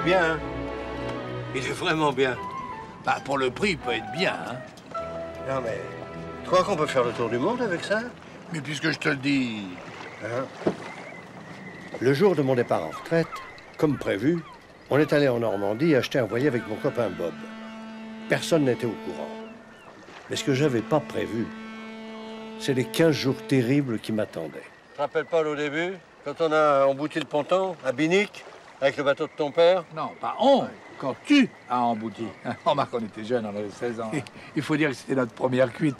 bien, hein. Il est vraiment bien. Bah, pour le prix, il peut être bien, hein. Non, mais... Tu crois qu'on peut faire le tour du monde avec ça? Mais puisque je te le dis... Hein? Le jour de mon départ en retraite, comme prévu, on est allé en Normandie acheter un voilier avec mon copain Bob. Personne n'était au courant. Mais ce que j'avais pas prévu, c'est les 15 jours terribles qui m'attendaient. Tu te rappelles pas au début, quand on a embouti le ponton à Binic, avec le bateau de ton père? Non, pas on, quand tu as embouti. Remarque, on était jeunes, on avait 16 ans. Il faut dire que c'était notre première cuite.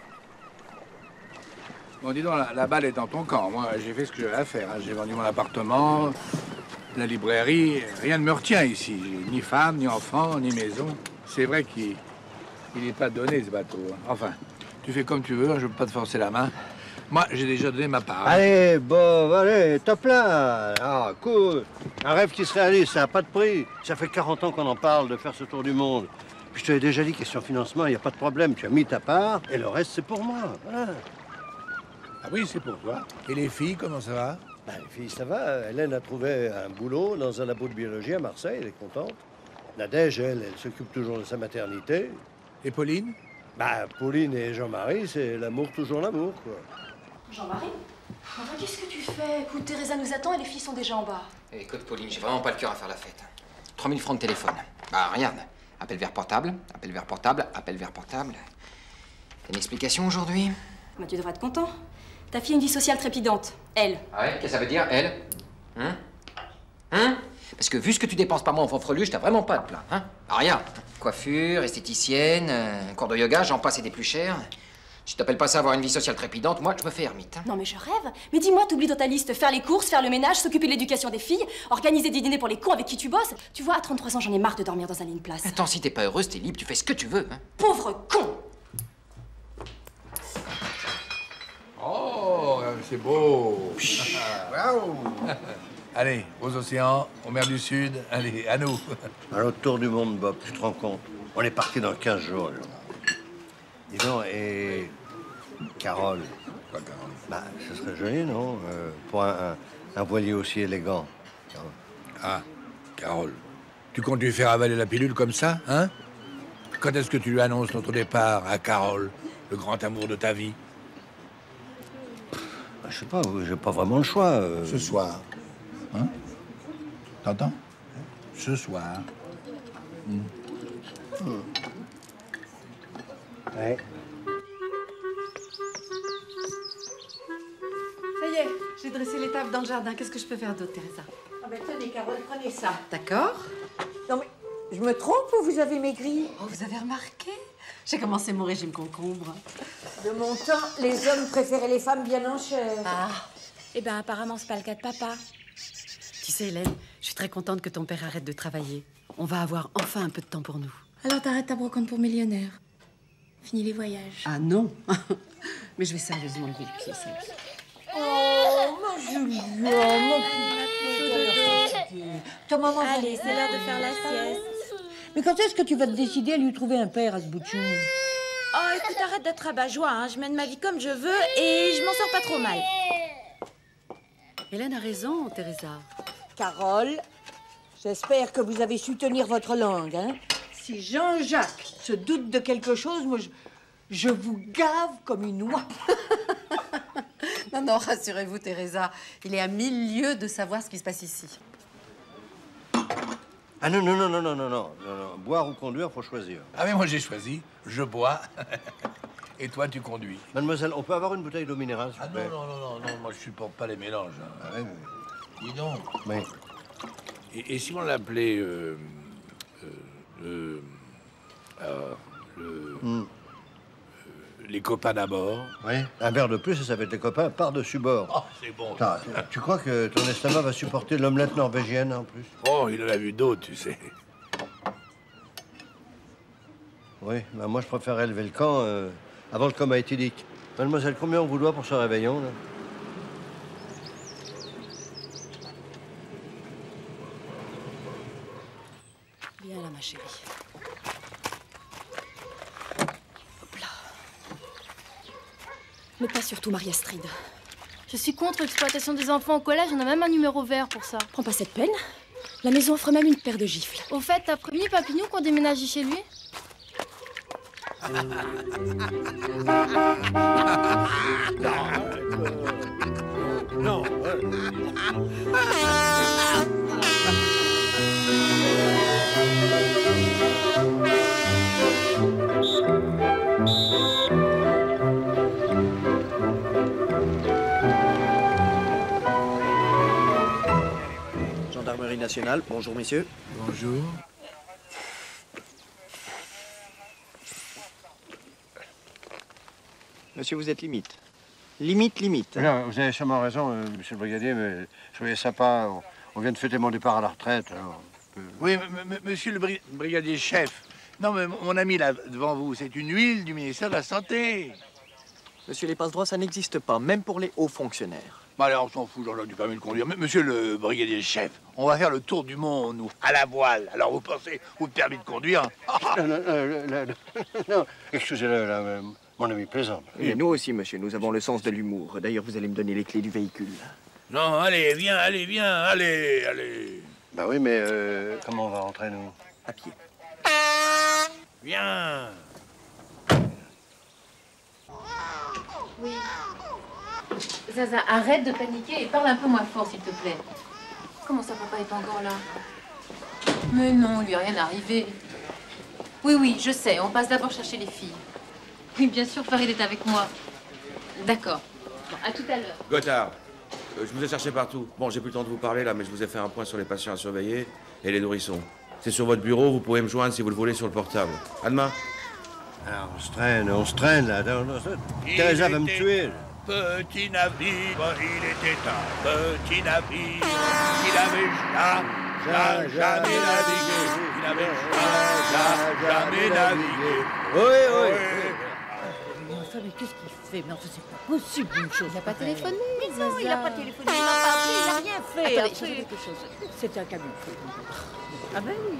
Bon, dis donc, la balle est dans ton camp. Moi, j'ai fait ce que j'avais à faire. Hein. J'ai vendu mon appartement, la librairie. Rien ne me retient ici. Ni femme, ni enfant, ni maison. C'est vrai qu'il n'est pas donné, ce bateau. Enfin, tu fais comme tu veux, hein, je ne veux pas te forcer la main. Moi, j'ai déjà donné ma part. Allez, Bob, allez, top là. Ah, cool. Un rêve qui se réalise, ça n'a pas de prix. Ça fait 40 ans qu'on en parle de faire ce tour du monde. Puis je te l'ai déjà dit, question financement, il n'y a pas de problème. Tu as mis ta part et le reste, c'est pour moi. Voilà. Ah oui, c'est pour toi. Et les filles, comment ça va? Ben, les filles, ça va. Hélène a trouvé un boulot dans un labo de biologie à Marseille, elle est contente. Nadège, elle s'occupe toujours de sa maternité. Et Pauline? Bah, Pauline et Jean-Marie, c'est l'amour, toujours l'amour, quoi. Jean-Marie? Enfin, qu'est-ce que tu fais? Écoute, Teresa nous attend et les filles sont déjà en bas. Écoute, Pauline, j'ai vraiment pas le cœur à faire la fête. 3000 francs de téléphone. Bah, regarde. Appel vers portable, appel vers portable, appel vers portable. T'as une explication aujourd'hui? Bah, tu devrais être content. Ta fille a une vie sociale trépidante. Elle. Ah ouais? Qu'est-ce que ça veut dire, elle? Hein? Parce que vu ce que tu dépenses par mois en fanfreluche, t'as vraiment pas de plein, hein? Ah, rien. Coiffure, esthéticienne, cours de yoga, j'en passe et des plus chers. Si t'appelles pas ça avoir une vie sociale trépidante, moi, je me fais ermite. Hein. Non, mais je rêve. Mais dis-moi, t'oublies dans ta liste faire les courses, faire le ménage, s'occuper de l'éducation des filles, organiser des dîners pour les cons avec qui tu bosses. Tu vois, à 33 ans, j'en ai marre de dormir dans un lit de place. Attends, si t'es pas heureuse, t'es libre, tu fais ce que tu veux, hein? Pauvre con! Oh, c'est beau. Waouh. Allez, aux océans, aux mers du Sud, allez, à nous. À l'autre tour du monde, Bob, tu te rends compte? On est parti dans 15 jours, là. Dis donc, et... Carole? Quoi, Carole? Bah, ce serait joli, non? Pour un voilier aussi élégant. Ah, Carole, tu comptes lui faire avaler la pilule comme ça, hein? Quand est-ce que tu lui annonces notre départ à Carole, le grand amour de ta vie? Bah, je sais pas, j'ai pas vraiment le choix. Ce soir. Hein? T'entends? Ce soir. Ouais. Ça y est, j'ai dressé les tables dans le jardin. Qu'est-ce que je peux faire d'autre, Teresa? Ah ben tenez, Carole, prenez ça. D'accord. Non mais, je me trompe ou vous avez maigri? Oh, vous avez remarqué? J'ai commencé mon régime concombre. De mon temps, les hommes préféraient les femmes bien en chair. Ah. Eh ben, apparemment, c'est pas le cas de papa. Tu sais, Hélène, je suis très contente que ton père arrête de travailler. On va avoir enfin un peu de temps pour nous. Alors t'arrêtes ta brocante pour millionnaire. Fini les voyages. Ah non. Mais je vais sérieusement lever le pied, celle-ci. Oh, ma Julia, ma petite. Ta maman va Allez, c'est l'heure de faire la sieste. Mais quand est-ce que tu vas te décider à lui trouver un père à ce bout de chou? Oh, écoute, arrête d'être rabat-joie, hein. Je mène ma vie comme je veux et je m'en sors pas trop mal. Hélène a raison, Teresa. Carole, j'espère que vous avez su tenir votre langue, hein? Si Jean-Jacques se doute de quelque chose, moi, je vous gave comme une oie. Non, non, rassurez-vous, Teresa. Il est à 1000 lieues de savoir ce qui se passe ici. Ah non, non, non, non, non, non, non, non. Boire ou conduire, faut choisir. Ah mais moi j'ai choisi, je bois. Et toi tu conduis. Mademoiselle, on peut avoir une bouteille d'eau minérale, s'il Ah vous plaît? non, non, non, non, non, moi je supporte pas les mélanges. Hein. Ah, oui, Dis donc. oui. Et si on l'appelait les copains d'abord? Oui. Un verre de plus et ça va être les copains par-dessus bord. Oh, c'est bon. Attends, tu crois que ton estomac va supporter l'omelette norvégienne en plus? Oh, il en a vu d'autres, tu sais. Oui, bah moi je préfère élever le camp avant le coma éthylique. Mademoiselle, combien on vous doit pour ce réveillon, là? Viens là, ma chérie. Hop là. Mais pas surtout Marie Astrid. Je suis contre l'exploitation des enfants au collège, on a même un numéro vert pour ça. Prends pas cette peine. La maison offre même une paire de gifles. Au fait, t'as prévenu Papillon qu'on déménageait chez lui? Non. Gendarmerie nationale, bonjour messieurs. Bonjour. Monsieur, vous êtes limite. Limite. Non, vous avez sûrement raison, monsieur le brigadier, mais soyez sympa. On vient de fêter mon départ à la retraite. Alors Oui, monsieur le brigadier chef. Non, mais mon ami là, devant vous, c'est une huile du ministère de la Santé. Monsieur, les passe-droits, ça n'existe pas, même pour les hauts fonctionnaires. Bah alors, on s'en fout, Jean-Jacques du permis de conduire. Mais monsieur le brigadier chef, on va faire le tour du monde, nous, à la voile. Alors, vous pensez au permis de conduire? non, excusez-le, là, mon ami plaisante. Et nous aussi, monsieur, nous avons le sens de l'humour. D'ailleurs, vous allez me donner les clés du véhicule. Non, allez, viens, allez. Bah oui, mais comment on va rentrer, nous? À pied. Viens. Oui. Zaza, arrête de paniquer et parle un peu moins fort, s'il te plaît. Comment ça, papa est encore là? Mais non, il lui est rien arrivé. Oui, je sais, on passe d'abord chercher les filles. Oui, bien sûr, Farid est avec moi. D'accord. Bon, à tout à l'heure. Gothard, je vous ai cherché partout. Bon, j'ai plus le temps de vous parler, là, mais je vous ai fait un point sur les patients à surveiller et les nourrissons. C'est sur votre bureau, vous pouvez me joindre si vous le voulez sur le portable. À demain. Alors, on se traîne, là. Teresa va me tuer. Petit navire, il était un petit navire. Il avait jamais navigué. Il avait jamais navigué. Oui. Mais enfin, mais qu'est-ce qu'il fait? Mais enfin, c'est pas possible une chose. Il n'a pas téléphoné, Mais non, il n'a pas téléphoné, il n'a pas appelé, il n'a rien fait. Attendez, Après, j'ai quelque chose. C'était un camion. Ah ben oui.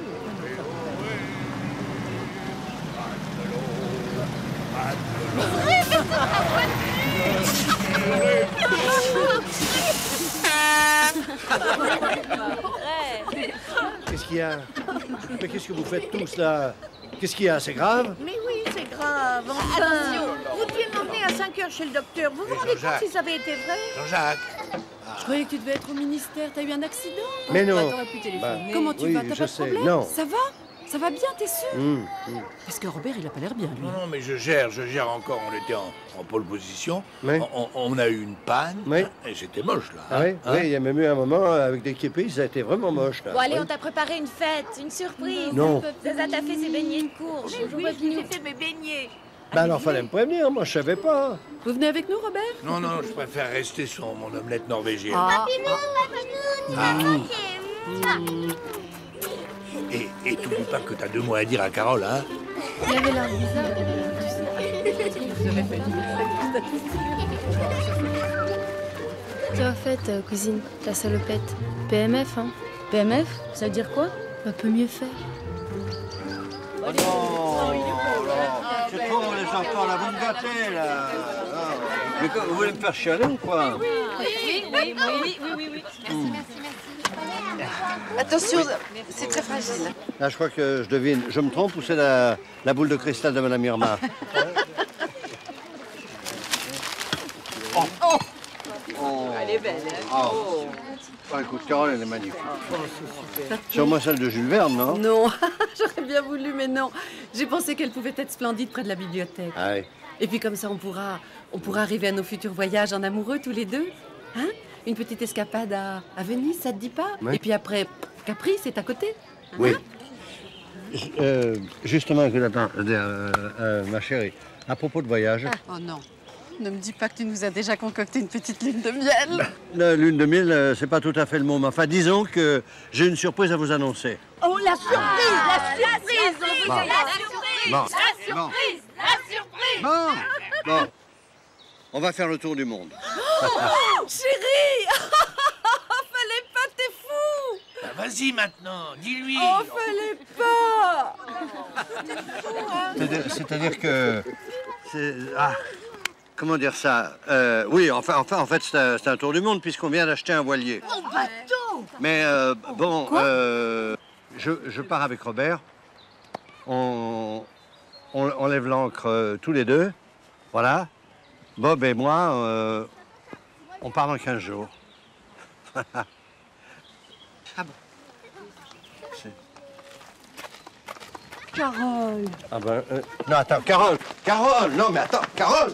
Qu'est-ce qu'il y a? Mais qu'est-ce que vous faites tous, là? Qu'est-ce qu'il y a? C'est grave? Mais oui, c'est grave. Enfin, vous deviez m'emmener à 5 heures chez le docteur. Vous vous rendez compte si ça avait été vrai? Jean-Jacques. Je croyais que tu devais être au ministère. T'as eu un accident? Mais non. T'aurais pu téléphoner. Bah, Comment tu oui, vas? T'as je pas de sais. problème? Non. Ça va? Ça va bien, t'es sûr? Parce que Robert, il a pas l'air bien, lui. Non, mais je gère encore. On était en pole position. Oui. On a eu une panne. Oui. Et c'était moche, là. Ah oui, oui, il y a même eu un moment avec des képis, ça a été vraiment moche, là. Bon, allez, Oui. on t'a préparé une fête, une surprise. Non. Zaza t'a fait ses beignets de courge. Oui, j'ai fait mes beignets. Bah alors, fallait me prévenir, moi, je savais pas. Vous venez avec nous, Robert? Non, je préfère rester sur mon omelette norvégienne. Et t'oublies pas que t'as 2 mots à dire à Carole, hein? Il avait l'air bizarre. Tu as fait, cousine, ta salopette. PMF, hein? PMF? Ça veut dire quoi? Bah, peut mieux faire. Oh non, c'est trop, les enfants, là, vous me gâtez, là. Mais vous voulez me faire chialer ou quoi? Oui. Merci. Attention, c'est très fragile. Là, je crois que je devine. Je me trompe ou c'est la boule de cristal de Madame Irma? Elle est belle, hein? Oh, écoute, Carole, elle est magnifique. C'est au moins celle de Jules Verne, non? Non, j'aurais bien voulu, mais non. J'ai pensé qu'elle pouvait être splendide près de la bibliothèque. Ah oui. Et puis comme ça, on pourra arriver à nos futurs voyages en amoureux tous les deux. Hein? Une petite escapade à Venise, ça te dit pas? Oui. Et puis après, Capri, c'est à côté. Oui. Justement, attends, ma chérie, à propos de voyage, Oh non. Ne me dis pas que tu nous as déjà concocté une petite lune de miel. la lune de miel, c'est pas tout à fait le mot, mais enfin, disons que j'ai une surprise à vous annoncer. Oh, la surprise! Bon, on va faire le tour du monde. Chérie! Fallait pas, t'es fou! Bah, vas-y maintenant, dis-lui. Oh, fallait pas! C'est-à-dire que... comment dire ça? Oui, enfin, en fait, c'est un tour du monde puisqu'on vient d'acheter un voilier. Mon bateau! Mais bon, je pars avec Robert. On lève l'ancre tous les deux. Voilà. Bob et moi, on part dans 15 jours. Ah bon? Carole. Ah ben, non, attends, Carole! Carole! Non, mais attends, Carole!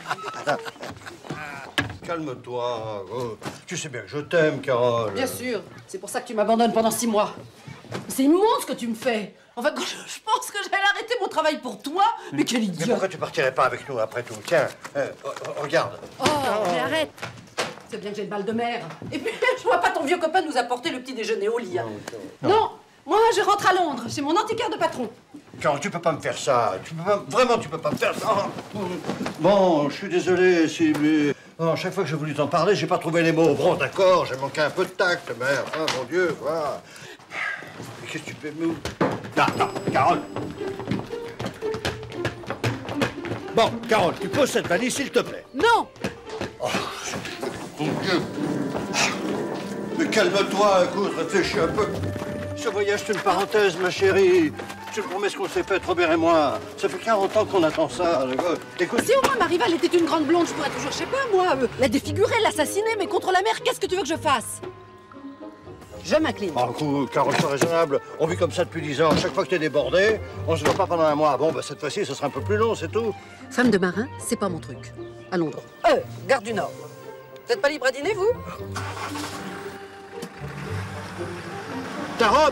Calme-toi. Oh. Tu sais bien que je t'aime, Carole. Bien sûr. C'est pour ça que tu m'abandonnes pendant 6 mois. C'est immonde ce que tu me fais. Enfin, quand je pense que j'allais arrêter mon travail pour toi, mais quel idiot. Mais pourquoi tu partirais pas avec nous après tout? Tiens, regarde. Oh, mais arrête. C'est bien que j'ai le mal de mer. Et puis, je vois pas ton vieux copain nous apporter le petit déjeuner au lit. Hein. Non, moi, je rentre à Londres. C'est mon antiquaire de patron. Carole, tu peux pas me faire ça. Vraiment, tu peux pas me faire ça. Bon, je suis désolé, si... Mais... Oh, chaque fois que j'ai voulu t'en parler, j'ai pas trouvé les mots. Bon, d'accord, j'ai manqué un peu de tact, mais enfin, mon Dieu, quoi. Mais qu'est-ce que tu fais, nous? Non, Carole. Bon, Carole, tu poses cette valise, s'il te plaît. Non. Oh, mon Dieu. Mais calme-toi, écoute, réfléchis un peu. Ce voyage, c'est une parenthèse, ma chérie. Je te promets ce qu'on s'est fait, Robert et moi. Ça fait 40 ans qu'on attend ça. Écoute... Si au moins ma rivale était une grande blonde, je pourrais toujours, je sais pas, moi, la défigurer, l'assassiner, mais contre la mer, qu'est-ce que tu veux que je fasse? Je m'incline. Oh, écoute, Carole, c'est raisonnable. On vit comme ça depuis 10 ans. Chaque fois que t'es débordé, on se voit pas pendant un mois. Bon, bah, cette fois-ci, ce sera un peu plus long, c'est tout. Femme de marin, c'est pas mon truc. À Londres. Gare du Nord. Vous êtes pas libre à dîner, vous? Ta robe!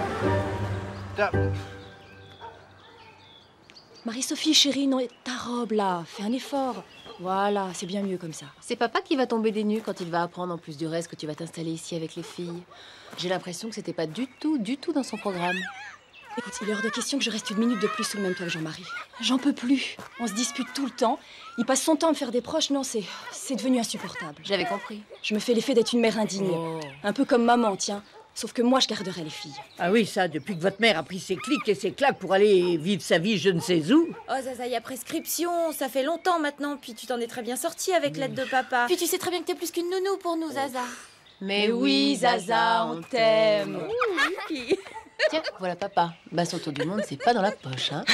Marie-Sophie, chérie, non, ta robe, là, fais un effort. Voilà, c'est bien mieux comme ça. C'est papa qui va tomber des nues quand il va apprendre en plus du reste que tu vas t'installer ici avec les filles. J'ai l'impression que c'était pas du tout dans son programme. Écoute, il est hors de question que je reste une minute de plus sous le même toit que Jean-Marie. J'en peux plus. On se dispute tout le temps. Il passe son temps à me faire des proches. Non, c'est devenu insupportable. J'avais compris. Je me fais l'effet d'être une mère indigne. Oh. Un peu comme maman, tiens. Sauf que moi, je garderai les filles. Ah oui, ça, depuis que votre mère a pris ses clics et ses claques pour aller vivre sa vie je ne sais où. Oh Zaza, il y a prescription, ça fait longtemps maintenant, puis tu t'en es très bien sortie avec l'aide de papa. Puis tu sais très bien que t'es plus qu'une nounou pour nous, Zaza. Mais oui, Zaza, on t'aime. Tiens, voilà papa. Bah, son tour du monde, c'est pas dans la poche, hein.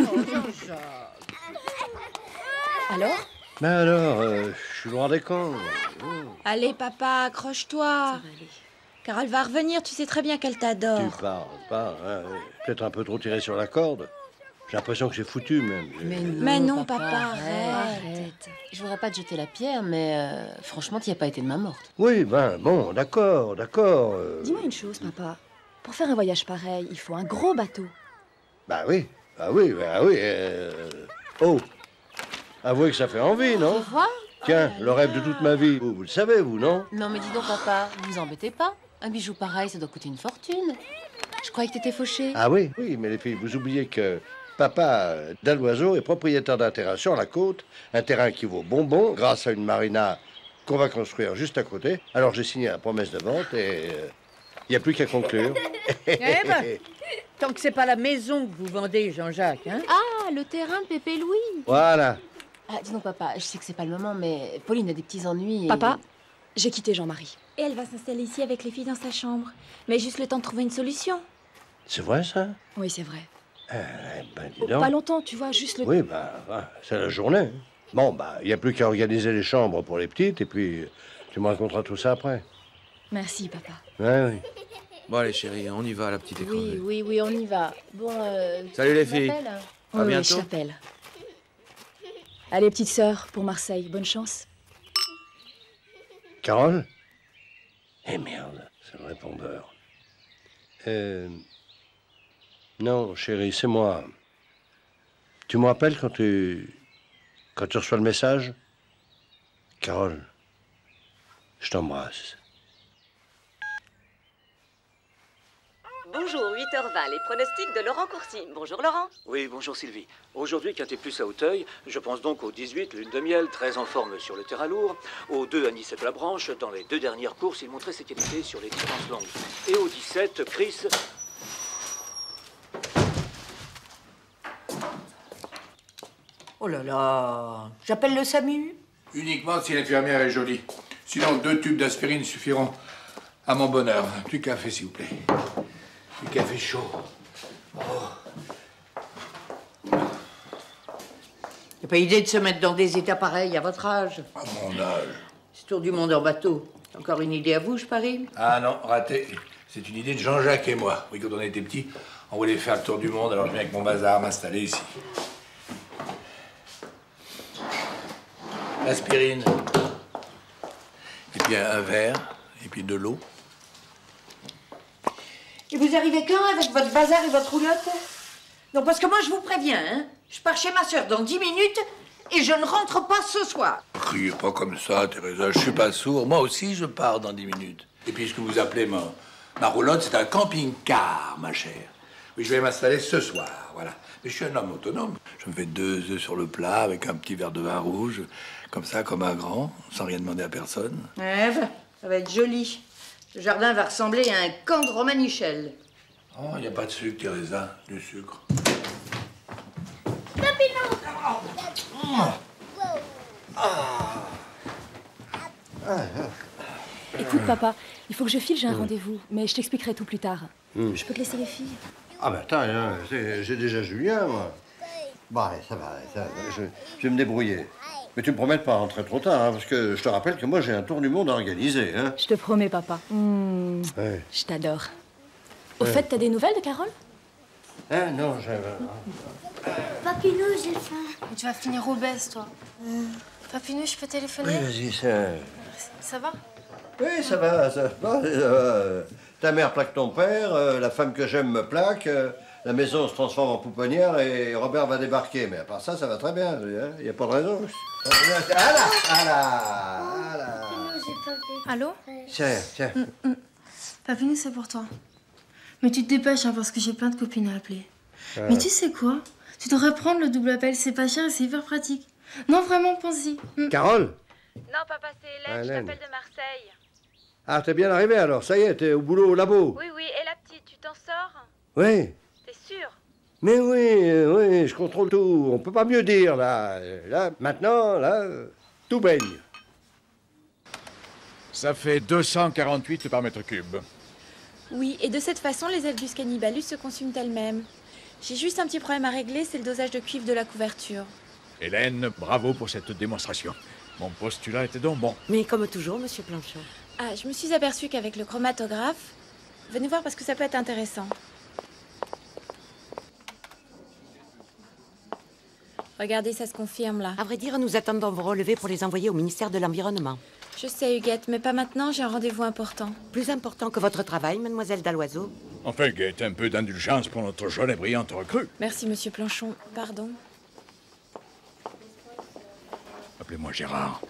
Alors? Mais alors, je suis loin des camps. Allez papa, accroche-toi. Car elle va revenir, tu sais très bien qu'elle t'adore. Tu parles pas, hein, peut-être un peu trop tiré sur la corde. J'ai l'impression que j'ai foutu, même. Mais non, papa, arrête. Je voudrais pas te jeter la pierre, mais franchement, t'y as pas été de main morte. Oui, ben, bon, d'accord. Dis-moi une chose, papa. Pour faire un voyage pareil, il faut un gros bateau. Bah oui. Oh, avouez que ça fait envie, non? Tiens, le rêve de toute ma vie. Vous le savez, vous, non? Non, mais dis donc, papa, vous embêtez pas. Un bijou pareil, ça doit coûter une fortune. Je croyais que t'étais fauché. Ah oui? Oui, mais les filles, vous oubliez que papa Dalloiseau est propriétaire d'un terrain sur la côte, un terrain qui vaut bonbon grâce à une marina qu'on va construire juste à côté. Alors j'ai signé la promesse de vente et il n'y a plus qu'à conclure. Eh ben, tant que c'est pas la maison que vous vendez, Jean-Jacques, hein? Ah, le terrain de Pépé Louis. Voilà. Ah, dis donc, papa, je sais que c'est pas le moment, mais Pauline a des petits ennuis et... Papa, j'ai quitté Jean-Marie. Et elle va s'installer ici avec les filles dans sa chambre. Mais juste le temps de trouver une solution. C'est vrai, ça? Oui, c'est vrai. Ben, dis donc. Pas longtemps, tu vois, juste le... Oui, c'est la journée. Bon, il n'y a plus qu'à organiser les chambres pour les petites, et puis tu me raconteras tout ça après. Merci, papa. Oui. Bon, allez, chérie, on y va à la petite école. Oui, on y va. Bon, Salut les tu filles. m'appelles À Oui, bientôt. je t'appelle. Allez, petite sœur, pour Marseille, bonne chance. Carole? Eh merde, c'est le répondeur. Non, chérie, c'est moi. Tu me rappelles quand tu reçois le message? Carole, je t'embrasse. Bonjour, 8h20, les pronostics de Laurent Courcy. Bonjour Laurent. Oui, bonjour Sylvie. Aujourd'hui, quinté plus à Auteuil. Je pense donc au 18, lune de miel, très en forme sur le terrain lourd. Au 2, Anicette Labranche. Dans les 2 dernières courses, il montrait ses qualités sur les distances longues. Et au 17, Chris... Oh là là, j'appelle le SAMU. Uniquement si l'infirmière est jolie. Sinon, 2 tubes d'aspirine suffiront. À mon bonheur. Un petit café, s'il vous plaît. Du café chaud. Oh. Y a pas idée de se mettre dans des états pareils à votre âge. À mon âge. C'est tour du monde en bateau. Encore une idée à vous, je parie? Ah non, raté. C'est une idée de Jean-Jacques et moi. Oui, quand on était petits, on voulait faire le tour du monde, alors je viens avec mon bazar m'installer ici. Aspirine. Et puis un verre, et puis de l'eau. Et vous arrivez quand avec votre bazar et votre roulotte? Non, parce que moi, je vous préviens, hein. Je pars chez ma sœur dans 10 minutes et je ne rentre pas ce soir. Criez pas comme ça, Teresa, je suis pas sourd. Moi aussi, je pars dans 10 minutes. Et puis, ce que vous appelez ma roulotte, c'est un camping-car, ma chère. Oui, je vais m'installer ce soir, voilà. Mais je suis un homme autonome. Je me fais 2 œufs sur le plat avec un petit verre de vin rouge, comme ça, comme un grand, sans rien demander à personne. Eh ben, ça va être joli. Le jardin va ressembler à un camp de Romanichel. Oh, il n'y a pas de sucre, Teresa, du sucre. Écoute, papa, il faut que je file, j'ai un rendez-vous. Mais je t'expliquerai tout plus tard. Je peux te laisser les filles? Ah ben attends, hein, j'ai déjà Julien, moi. Bon, allez, ça va, je vais me débrouiller. Mais tu me promets de pas rentrer trop tard, hein, parce que je te rappelle que moi, j'ai un tour du monde à organiser, hein. Je te promets, papa. Ouais. Je t'adore. Au fait, t'as des nouvelles de Carole? Hein, non, j'ai... Papinou, j'ai faim. Mais tu vas finir obèse, toi. Papinou, je peux téléphoner? Oui, vas-y, ça... Ça va? Oui, ça va, ça va. Ta mère plaque ton père, la femme que j'aime me plaque, la maison se transforme en pouponnière et Robert va débarquer. Mais à part ça, ça va très bien. Il n'y a pas de raison. Ah là! Ah là! Allô? Tiens. Papinou, c'est pour toi. Mais tu te dépêches, hein, parce que j'ai plein de copines à appeler. Ah. Mais tu sais quoi? Tu devrais prendre le double appel, c'est pas cher et c'est hyper pratique. Non, vraiment, pense-y. Carole? Non, papa, c'est Hélène, je t'appelle de Marseille. Ah, t'es bien arrivé alors, ça y est, t'es au boulot, au labo. Oui, et la petite, tu t'en sors? Oui. T'es sûr? Mais oui, je contrôle tout. On peut pas mieux dire, là. Là, maintenant, tout baigne. Ça fait 248 par mètre cube. Oui, et de cette façon, les Albus cannibalus se consument elles-mêmes. J'ai juste un petit problème à régler, c'est le dosage de cuivre de la couverture. Hélène, bravo pour cette démonstration. Mon postulat était donc bon. Mais comme toujours, monsieur Planchon. Ah, je me suis aperçue qu'avec le chromatographe... Venez voir parce que ça peut être intéressant. Regardez, ça se confirme là. À vrai dire, nous attendons vos relevés pour les envoyer au ministère de l'Environnement. Je sais, Huguette, mais pas maintenant, j'ai un rendez-vous important. Plus important que votre travail, mademoiselle Dalloiseau. Enfin, Huguette, un peu d'indulgence pour notre jeune et brillante recrue. Merci, monsieur Planchon. Pardon. Appelez-moi Gérard.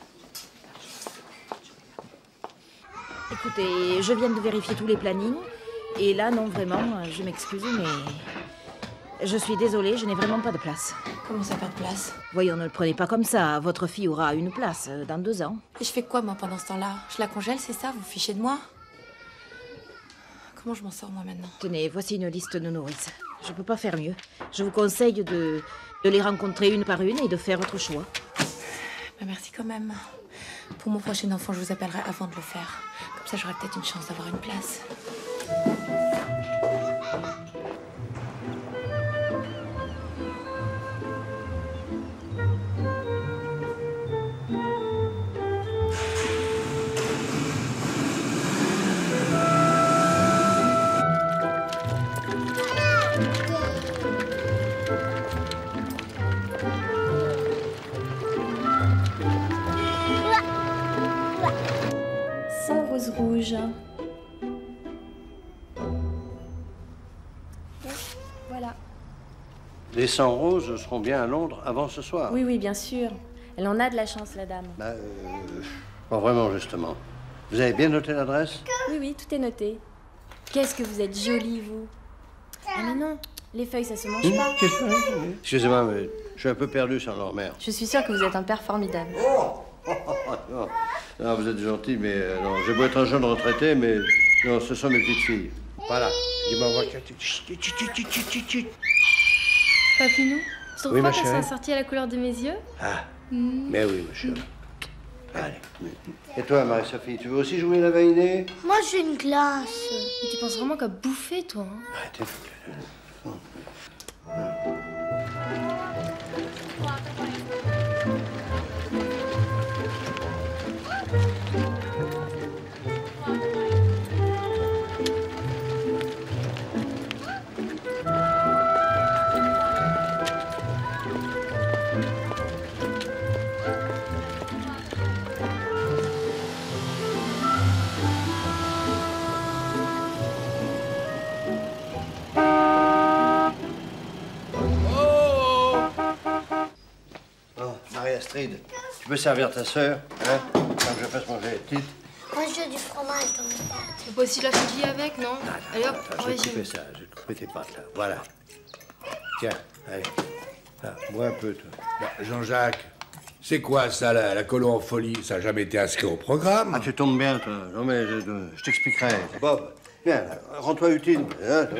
Écoutez, je viens de vérifier tous les plannings. Et là, non, vraiment, je m'excuse, mais... Je suis désolée, je n'ai vraiment pas de place. Comment ça, pas de place? Voyons, ne le prenez pas comme ça. Votre fille aura une place dans 2 ans. Et je fais quoi, moi, pendant ce temps-là? Je la congèle, c'est ça? Vous fichez de moi? Comment je m'en sors, moi, maintenant? Tenez, voici une liste de nourrices. Je peux pas faire mieux. Je vous conseille de les rencontrer une par une et de faire votre choix. Bah, merci quand même. Pour mon prochain enfant, je vous appellerai avant de le faire. Comme ça, j'aurai peut-être une chance d'avoir une place. Rouge. Voilà. Les 100 roses seront bien à Londres avant ce soir. Oui, bien sûr. Elle en a de la chance, la dame. Pas vraiment, justement. Vous avez bien noté l'adresse? Oui, tout est noté. Qu'est-ce que vous êtes jolie, vous. Ah mais non, les feuilles, ça se mange pas. Quelle feuille? Excusez-moi, mais je suis un peu perdu sans leur mère. Je suis sûre que vous êtes un père formidable. Non, vous êtes gentil, mais non, j'ai beau être un jeune retraité, mais non, ce sont mes petites filles. Voilà. Dis-moi, moi, Papinou, je trouve Oui, pas ma qu'on chérie. soit sorti à la couleur de mes yeux. Mais oui, ma chérie. Allez. Et toi, Marie-Sophie, tu veux aussi jouer la vainée? Moi, j'ai une glace. Mais tu penses vraiment qu'à bouffer, toi, hein? Arrêtez. Astrid, tu peux servir ta sœur, hein? Quand je fasse manger les petites. Moi, je veux du fromage dans mes pâtes. Tu peux pas aussi la fouiller avec, non? Allez hop, Attends, je vais couper ça, je vais couper tes pâtes là. Voilà. Tiens, allez. Là, bois un peu, toi. Bah, Jean-Jacques, c'est quoi ça, la colo en folie? Ça n'a jamais été inscrit au programme. Ah, tu tombes bien, toi. Non, mais je t'expliquerai. Bob, viens, rends-toi utile. Hein,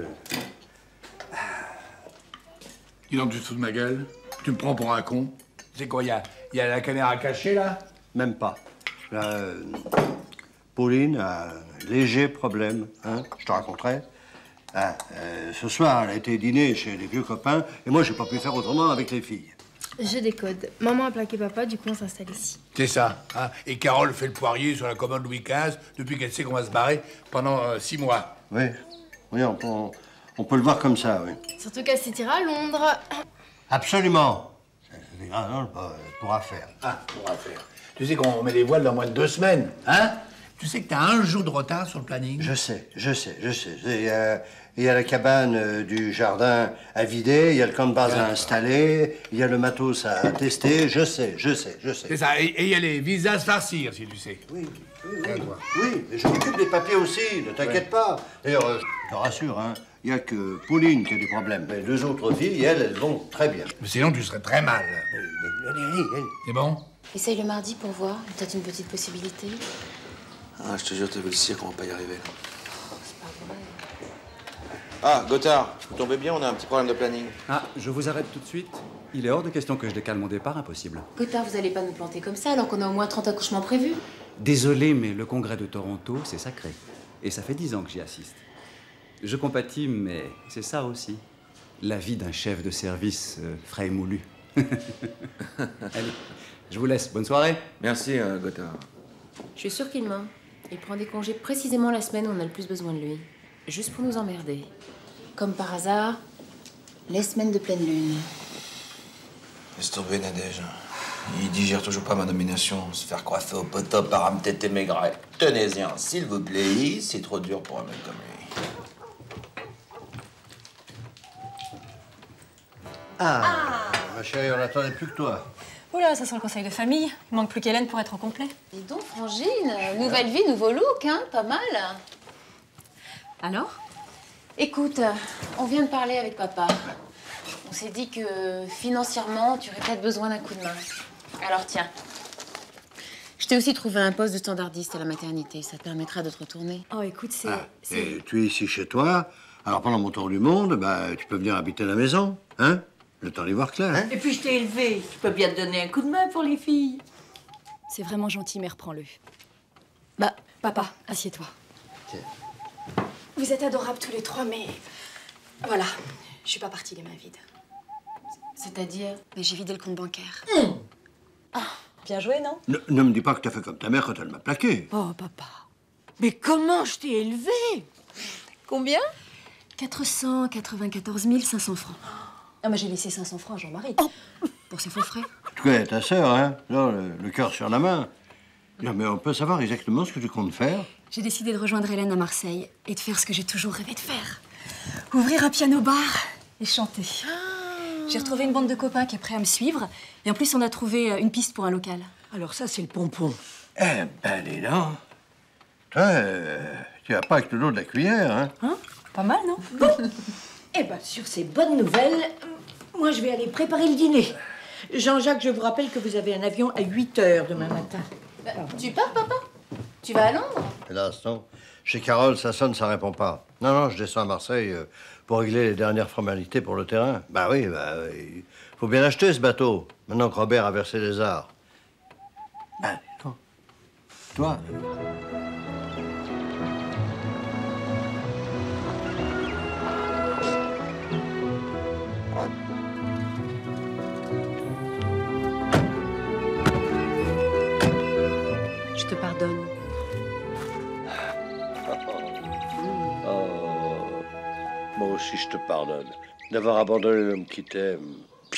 Dis donc, tu te fous de ma gueule? Tu me prends pour un con? C'est quoi, il y a la caméra cachée, là? Même pas. Là, Pauline a un léger problème, hein, je te raconterai. Ah, ce soir, elle a été dîner chez les vieux copains, et moi, j'ai pas pu faire autrement avec les filles. Je décode. Maman a plaqué papa, du coup, on s'installe ici. C'est ça, hein? Et Carole fait le poirier sur la commode Louis XV depuis qu'elle sait qu'on va se barrer pendant 6 mois. Oui, on peut le voir comme ça, oui. Surtout qu'elle s'étira à Londres. Absolument. Ah non, pourra faire. Ah, pourra faire. Tu sais qu'on met les voiles dans moins de 2 semaines, hein? Tu sais que t'as 1 jour de retard sur le planning? Je sais. Il y a la cabane du jardin à vider, il y a le camp de base à installer, il y a le matos à tester, je sais. C'est ça, et il y a les visas à se farcir, si tu sais. Oui, mais je m'occupe des papiers aussi, ne t'inquiète pas. D'ailleurs, je te rassure, hein, il n'y a que Pauline qui a des problèmes. Mais 2 autres filles, elles vont très bien. Mais sinon, tu serais très mal. Allez. C'est bon? Essaye le mardi pour voir. Peut-être une petite possibilité. Ah, je te jure, t'as vu le cirque, on va pas y arriver. C'est pas vrai. Ah, Gothard, vous tombez bien, on a un petit problème de planning. Ah, je vous arrête tout de suite. Il est hors de question que je décale mon départ, impossible. Gothard, vous allez pas nous planter comme ça alors qu'on a au moins 30 accouchements prévus. Désolé, mais le congrès de Toronto, c'est sacré. Et ça fait 10 ans que j'y assiste. Je compatis, mais c'est ça aussi. La vie d'un chef de service frais et moulu. Allez, je vous laisse. Bonne soirée. Merci, Gothard. Je suis sûre qu'il ment. Il prend des congés précisément la semaine où on a le plus besoin de lui. Juste pour nous emmerder. Comme par hasard, les semaines de pleine lune. Laisse tomber, Nadège. Il digère toujours pas ma nomination. Se faire coiffer au poteau par un tété maigret. Tenez-y, s'il vous plaît. C'est trop dur pour un mec comme lui. Ma chérie, on n'attendait plus que toi. Oula, ça sent le conseil de famille. Il manque plus qu'Hélène pour être au complet. Dis donc, Frangine, nouvelle vie, nouveau look, hein, pas mal. Alors? Écoute, on vient de parler avec papa. On s'est dit que financièrement, tu aurais peut-être besoin d'un coup de main. Alors tiens, je t'ai aussi trouvé un poste de standardiste à la maternité. Ça te permettra de te retourner. Oh, écoute, Et tu es ici chez toi, alors pendant mon tour du monde, tu peux venir habiter à la maison, hein? Le temps d'y voir clair. Et puis je t'ai élevé, tu peux bien te donner un coup de main pour les filles. C'est vraiment gentil, mais reprends-le. Bah, papa, assieds-toi. Vous êtes adorables tous les 3, mais... Voilà, je suis pas partie les mains vides. C'est-à-dire? Mais j'ai vidé le compte bancaire. Ah, bien joué, non? Ne me dis pas que t'as fait comme ta mère quand elle m'a plaqué. Oh, papa. Mais comment je t'ai élevé? Combien? 494 500 francs. Ah, mais j'ai laissé 500 francs à Jean-Marie. Pour ses faux frais. Tu connais ta sœur, hein? Non, le cœur sur la main. Non, mais on peut savoir exactement ce que tu comptes faire? J'ai décidé de rejoindre Hélène à Marseille et de faire ce que j'ai toujours rêvé de faire. Ouvrir un piano-bar et chanter. J'ai retrouvé une bande de copains qui est prêt à me suivre. Et en plus, on a trouvé une piste pour un local. Alors ça, c'est le pompon. Eh ben, dis donc. Toi, tu vas pas avec le dos de la cuillère, hein? Pas mal, non? Bon. Eh ben, sur ces bonnes nouvelles, moi, je vais aller préparer le dîner. Jean-Jacques, je vous rappelle que vous avez un avion à 8 h demain matin. Tu pars, papa? Tu vas à Londres? Hélas, non. Chez Carole, ça sonne, ça répond pas. Non, je descends à Marseille pour régler les dernières formalités pour le terrain. Bah oui, il faut bien acheter ce bateau, maintenant que Robert a versé les arts. Ben, toi. Je te pardonne. Oh, moi aussi, je te pardonne d'avoir abandonné l'homme qui t'aime.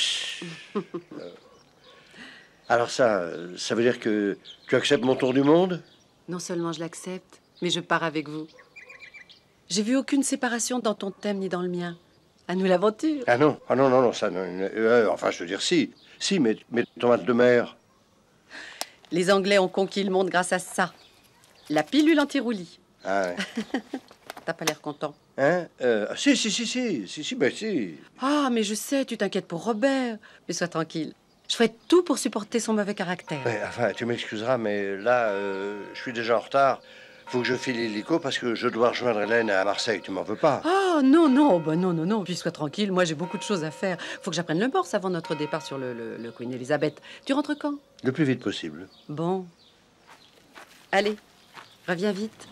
Alors ça veut dire que tu acceptes mon tour du monde? Non seulement je l'accepte, mais je pars avec vous. J'ai vu aucune séparation dans ton thème ni dans le mien. À nous l'aventure. Ah non, ça non. Enfin, je veux dire si, mais tomate de mer. Les Anglais ont conquis le monde grâce à ça. La pilule anti-roulis. Ah ouais. T'as pas l'air content. Hein? Si, ben si. Ah, mais je sais, tu t'inquiètes pour Robert. Mais sois tranquille. Je ferai tout pour supporter son mauvais caractère. Ouais, enfin, tu m'excuseras, mais là, je suis déjà en retard. Faut que je file l'hélico parce que je dois rejoindre Hélène à Marseille. Tu m'en veux pas? Oh, non. Bah non. Puis sois tranquille. Moi, j'ai beaucoup de choses à faire. Faut que j'apprenne le morse avant notre départ sur le Queen Elizabeth. Tu rentres quand? Le plus vite possible. Bon. Allez, reviens vite.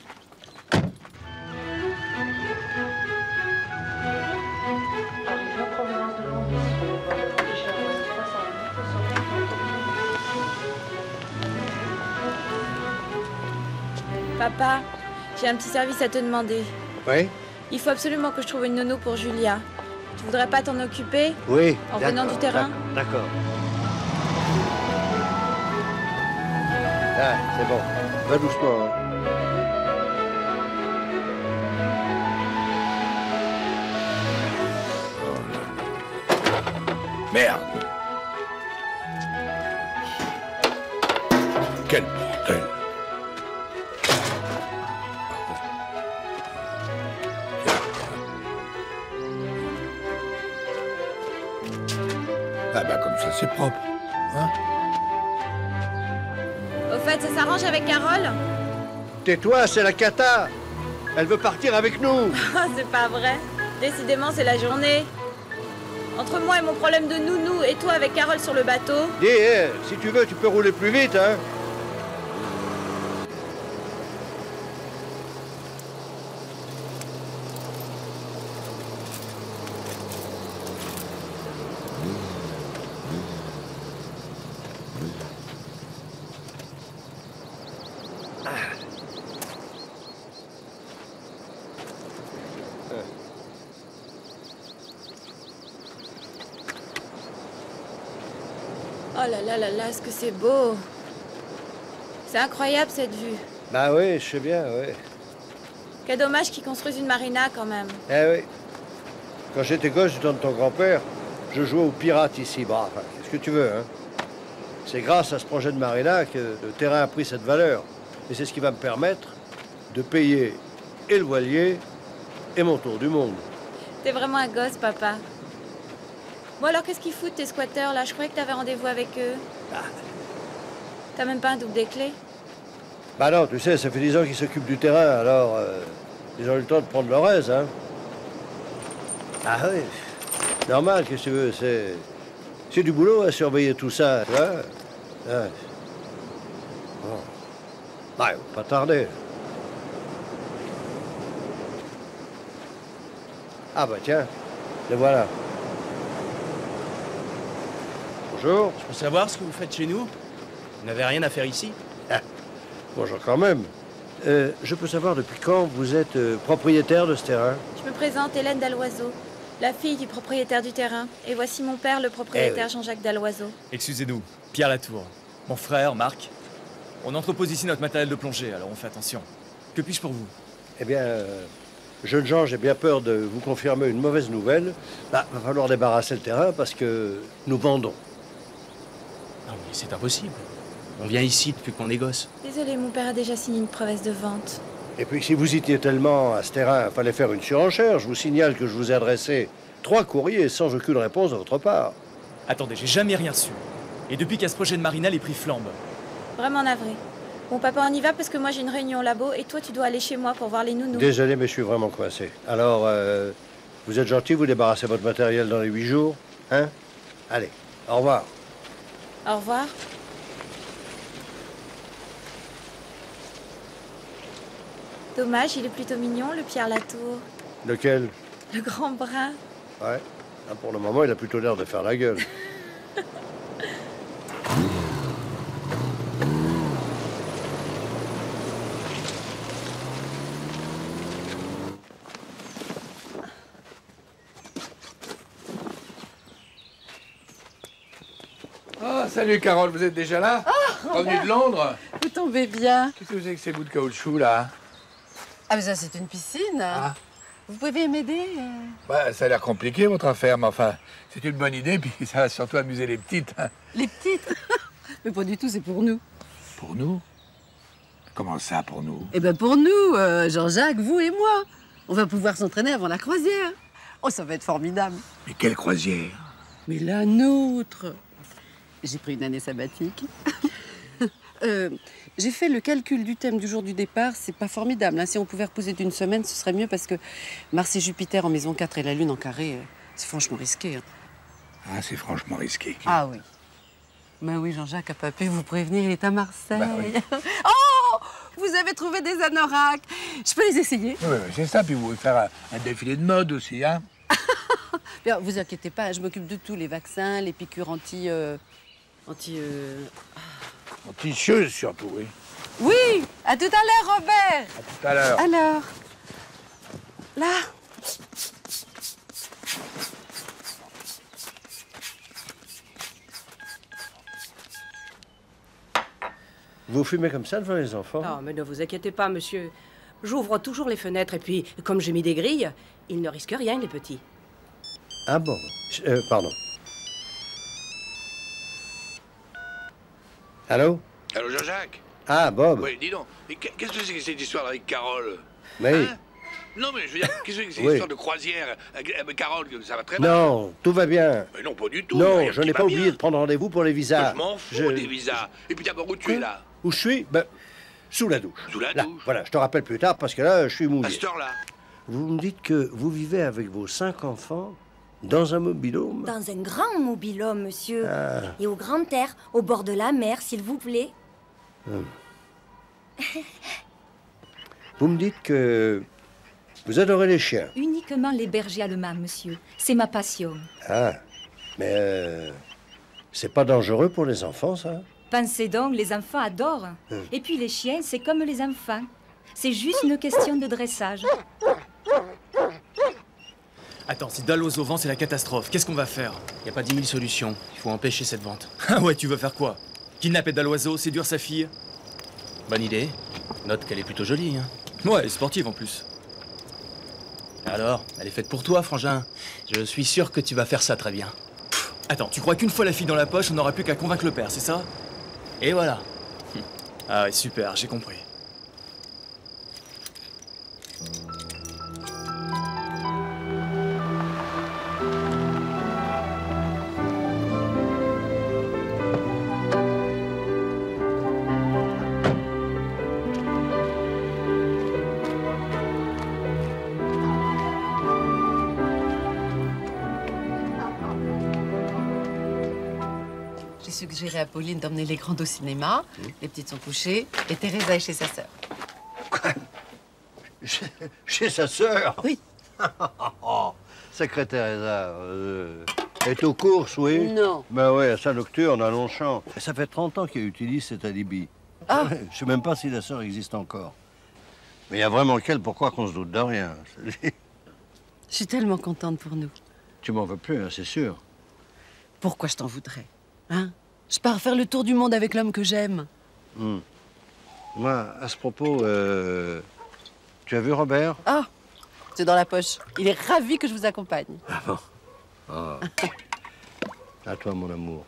Papa, j'ai un petit service à te demander. Oui? Il faut absolument que je trouve une nounou pour Julia. Tu voudrais pas t'en occuper? Oui. En venant du terrain? D'accord. Ah, c'est bon. Va doucement. Hein. Merde. Quel bordel. Ah bah comme ça c'est propre, hein? Au fait, ça s'arrange avec Carole? Tais-toi, c'est la cata. Elle veut partir avec nous. C'est pas vrai. Décidément, c'est la journée. Entre moi et mon problème de nounou et toi avec Carole sur le bateau. Dis, si tu veux, tu peux rouler plus vite, hein? Oh là, est-ce que c'est beau. C'est incroyable cette vue. Bah oui, je sais bien, oui. Quel dommage qu'ils construisent une marina quand même. Eh oui. Quand j'étais gosse du temps de ton grand-père, je jouais aux pirates ici. Bah, enfin, qu'est-ce que tu veux, hein? C'est grâce à ce projet de marina que le terrain a pris cette valeur. Et c'est ce qui va me permettre de payer et le voilier et mon tour du monde. T'es vraiment un gosse, papa. Bon alors, qu'est-ce qu'ils foutent tes squatteurs là? Je croyais que t'avais rendez-vous avec eux. T'as même pas un double des clés? Bah non, tu sais, ça fait 10 ans qu'ils s'occupent du terrain, alors ils ont eu le temps de prendre leur aise, hein. Ah oui, normal, qu'est-ce que tu veux, c'est du boulot à surveiller tout ça, tu vois. Ouais. Bon. Ouais, pas tarder. Ah bah tiens, les voilà. Bonjour. Je peux savoir ce que vous faites chez nous? Vous n'avez rien à faire ici? Ah, bonjour quand même. Je peux savoir depuis quand vous êtes propriétaire de ce terrain? Je me présente, Hélène Dalloiseau, la fille du propriétaire du terrain. Et voici mon père, le propriétaire Jean-Jacques Dalloiseau. Excusez-nous, Pierre Latour. Mon frère, Marc. On entrepose ici notre matériel de plongée, alors on fait attention. Que puis-je pour vous? Eh bien, jeune Jean, j'ai bien peur de vous confirmer une mauvaise nouvelle. Bah, va falloir débarrasser le terrain parce que nous vendons. Non, mais c'est impossible. On vient ici depuis qu'on est gosse. Désolé, mon père a déjà signé une promesse de vente. Et puis, si vous y teniez tellement à ce terrain, il fallait faire une surenchère. Je vous signale que je vous ai adressé 3 courriers sans aucune réponse de votre part. Attendez, j'ai jamais rien su. Et depuis qu'à ce projet de marina, les prix flambent. Vraiment navré. Bon, papa, on y va parce que moi j'ai une réunion au labo et toi tu dois aller chez moi pour voir les nounous. Désolé, mais je suis vraiment coincé. Alors, vous êtes gentil, vous débarrassez votre matériel dans les 8 jours, hein? Allez, au revoir. Au revoir. Dommage, il est plutôt mignon, le Pierre Latour. Lequel? Le grand brun. Ouais. Ah, pour le moment, il a plutôt l'air de faire la gueule. Ah, salut Carole, vous êtes déjà là? Revenu de Londres? Vous tombez bien. Qu'est-ce que c'est que ces bouts de caoutchouc, là? Ah, mais ça, c'est une piscine. Vous pouvez m'aider? Bah, ça a l'air compliqué, votre affaire, mais enfin, c'est une bonne idée, puis ça va surtout amuser les petites. Hein. Les petites? Mais pas du tout, c'est pour nous. Pour nous? Comment ça, pour nous? Eh ben pour nous, Jean-Jacques, vous et moi. On va pouvoir s'entraîner avant la croisière. Oh, ça va être formidable. Mais quelle croisière? Mais la nôtre. J'ai pris une année sabbatique. J'ai fait le calcul du thème du jour du départ. C'est pas formidable. Hein. Si on pouvait reposer d'une semaine, ce serait mieux parce que Mars et Jupiter en maison 4 et la Lune en carré, c'est franchement risqué. Hein. Ah, c'est franchement risqué. Ah oui. Ben oui, Jean-Jacques a pas pu vous prévenir, il est à Marseille. Bah oui. Oh! Vous avez trouvé des anoraks. Je peux les essayer? Oui, c'est ça. Puis vous pouvez faire un défilé de mode aussi, hein? Bien, vous inquiétez pas, je m'occupe de tout. Les vaccins, les piqûres Anti-chieuse, surtout, oui. Oui! À tout à l'heure, Robert! À tout à l'heure. Alors, là. Vous fumez comme ça devant les enfants? Non, mais ne vous inquiétez pas, monsieur. J'ouvre toujours les fenêtres et puis, comme j'ai mis des grilles, ils ne risquent rien, les petits. Ah bon? Pardon. Allô? Allô, Jean-Jacques? Ah, Bob. Oui, dis donc. Mais qu'est-ce que c'est que cette histoire avec Carole? Mais... Hein? Non, mais je veux dire, qu'est-ce que c'est que cette histoire de croisière avec Carole? Ça va très mal. Non, tout va bien. Mais non, pas du tout. Non, Rien je qui n'ai va pas bien. oublié de prendre rendez-vous pour les visas. Je m'en fous des visas. Et puis d'abord, où tu es là? Où je suis? Ben, sous la douche. Sous la Là, douche. voilà, je te rappelle plus tard parce que là, je suis mouillé. À cette heure-là. Vous me dites que vous vivez avec vos 5 enfants dans un mobil-home? Dans un grand mobil-home, monsieur. Ah. Et au grand air, au bord de la mer, s'il vous plaît. Vous me dites que vous adorez les chiens. Uniquement les bergers allemands, monsieur. C'est ma passion. Ah, mais c'est pas dangereux pour les enfants, ça? Pensez donc, les enfants adorent. Et puis les chiens, c'est comme les enfants. C'est juste une question de dressage. Attends, si Dalloz au vent, c'est la catastrophe. Qu'est-ce qu'on va faire? Y a pas 10 000 solutions. Il faut empêcher cette vente. Ah ouais, tu veux faire quoi? Kidnapper Dalloiseau, séduire sa fille? Bonne idée. Note qu'elle est plutôt jolie, hein. Ouais, elle est sportive en plus. Alors, elle est faite pour toi, frangin. Je suis sûr que tu vas faire ça très bien. Attends, tu crois qu'une fois la fille dans la poche, on n'aura plus qu'à convaincre le père, c'est ça? Et voilà. Ah ouais, super, j'ai compris. J'ai suggéré à Pauline d'emmener les grandes au cinéma. Les petites sont couchées. Et Teresa est chez sa sœur. Chez sa sœur? Oui. Sacrée Teresa. Elle est aux courses, oui? Non. Ben oui, à sa nocturne, à Longchamp. Ça fait 30 ans qu'il utilise cet alibi. Ah. Je sais même pas si la sœur existe encore. Mais il y a vraiment lequel, pourquoi qu'on se doute de rien? Je suis tellement contente pour nous. Tu m'en veux plus, hein, c'est sûr. Pourquoi je t'en voudrais? Hein? Je pars faire le tour du monde avec l'homme que j'aime. Moi, à ce propos, tu as vu Robert? Ah, c'est dans la poche. Il est ravi que je vous accompagne. Ah bon? Ah. À toi, mon amour.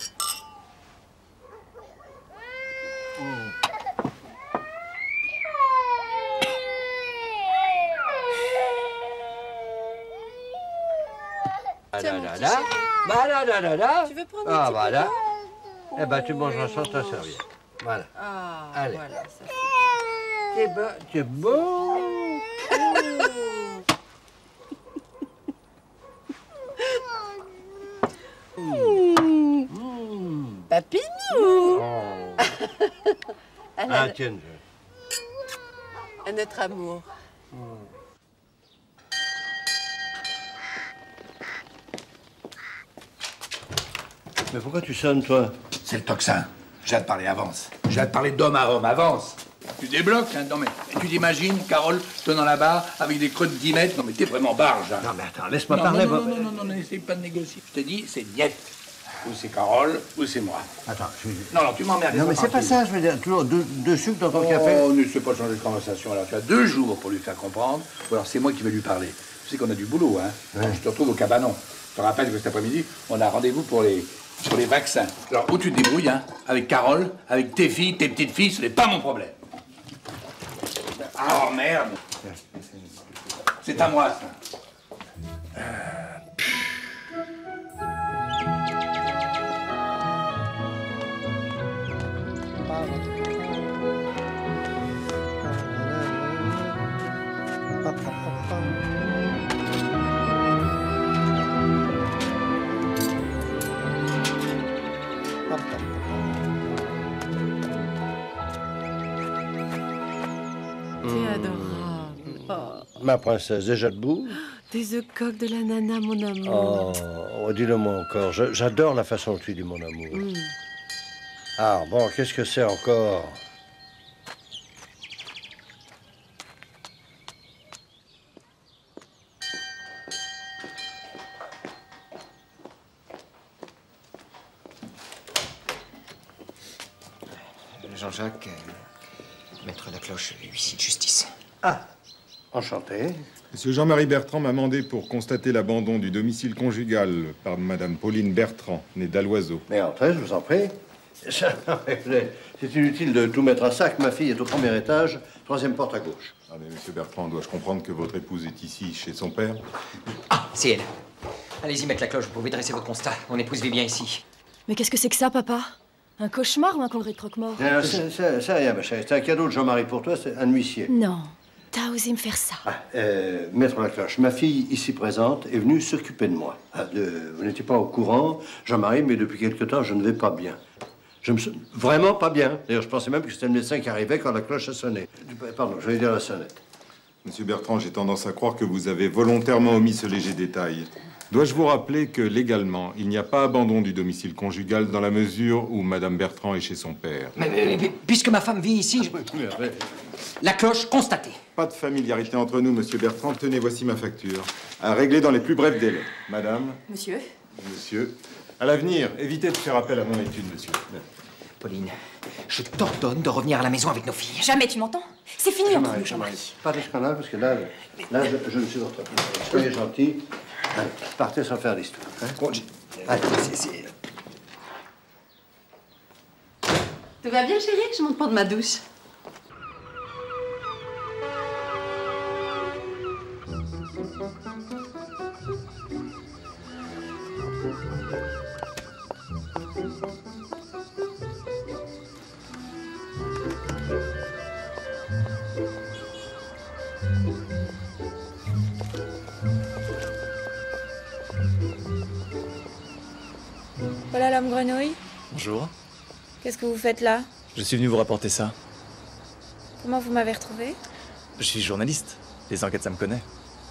Tiens, mon Là, petit là, chéri. bah, là. Tu veux prendre Ah, un petit voilà. peu? Eh ben, tu mangeras sans ta serviette. Voilà. Ah, Allez. voilà, ça T'es beau. Papinou. Ah, tiens. À notre amour. Mais pourquoi tu sonnes, toi? C'est le tocsin. J'ai à te parler, avance. J'ai à te parler d'homme à homme, avance. Tu débloques, hein? Non mais, tu t'imagines, Carole, tenant la barre, avec des creux de 10 mètres? Non mais t'es vraiment barge, hein. Non mais attends, laisse-moi parler. Non, n'essaye pas de négocier. Je te dis, c'est niet. Ou c'est Carole, ou c'est moi. Attends, Non, tu m'emmerdes. Non mais c'est pas ça, je veux dire, toujours deux sucres dans ton café. Oh, ne sais pas changer de conversation. Alors tu as 2 jours pour lui faire comprendre, ou alors c'est moi qui vais lui parler. Tu sais qu'on a du boulot, hein. Ouais. Je te retrouve au cabanon. Je te rappelle que cet après-midi, on a rendez-vous pour les vaccins. Alors où tu te débrouilles, hein, avec Carole, avec tes filles, tes petites filles, ce n'est pas mon problème. Ah, oh, merde. C'est à moi, ça. T'es adorable. Oh. Ma princesse, déjà debout? Des œufs coques de la nana, mon amour. Oh, dis-le-moi encore. J'adore la façon dont tu dis mon amour. Ah, bon, qu'est-ce que c'est encore? Jean-Jacques, maître Lacloche, huissier de justice. Ah, enchanté. Monsieur Jean-Marie Bertrand m'a mandé pour constater l'abandon du domicile conjugal par Madame Pauline Bertrand, née d'Aloiseau. Mais entrez, je vous en prie. C'est inutile de tout mettre à sac. Ma fille est au premier étage, 3e porte à gauche. Ah, mais Monsieur Bertrand, dois-je comprendre que votre épouse est ici, chez son père? Ah, c'est elle. Allez-y, maître Lacloche, vous pouvez dresser votre constat. Mon épouse vit bien ici. Mais qu'est-ce que c'est que ça, papa? Un cauchemar ou un congrès de croque-mort? C'est rien, ma chérie. C'est un cadeau de Jean-Marie pour toi, c'est un huissier. Non, t'as osé me faire ça. Maître Lacloche, ma fille ici présente est venue s'occuper de moi. Vous n'étiez pas au courant, Jean-Marie, mais depuis quelque temps, je ne vais pas bien. Je me sens vraiment pas bien. D'ailleurs, je pensais même que c'était le médecin qui arrivait quand la cloche a sonné. Pardon, je vais dire la sonnette. Monsieur Bertrand, j'ai tendance à croire que vous avez volontairement omis ce léger détail. Dois-je vous rappeler que, légalement, il n'y a pas abandon du domicile conjugal dans la mesure où Madame Bertrand est chez son père? Mais puisque ma femme vit ici, Lacloche constatée. Pas de familiarité entre nous, Monsieur Bertrand. Tenez, voici ma facture. À régler dans les plus brefs délais. Madame. Monsieur. Monsieur. À l'avenir, évitez de faire appel à mon étude, monsieur. Pauline, je t'ordonne de revenir à la maison avec nos filles. Jamais, tu m'entends? C'est fini entre nous, Jean-Marie. Pas de scandale, parce que là, je ne suis votre place. Soyez gentil. Allez, partez sans faire l'histoire. Hein? Bon, allez, Tout va bien, chérie? Je monte pas de ma douche. Voilà l'homme grenouille. Bonjour. Qu'est-ce que vous faites là? Je suis venu vous rapporter ça. Comment vous m'avez retrouvé? Je suis journaliste. Les enquêtes, ça me connaît.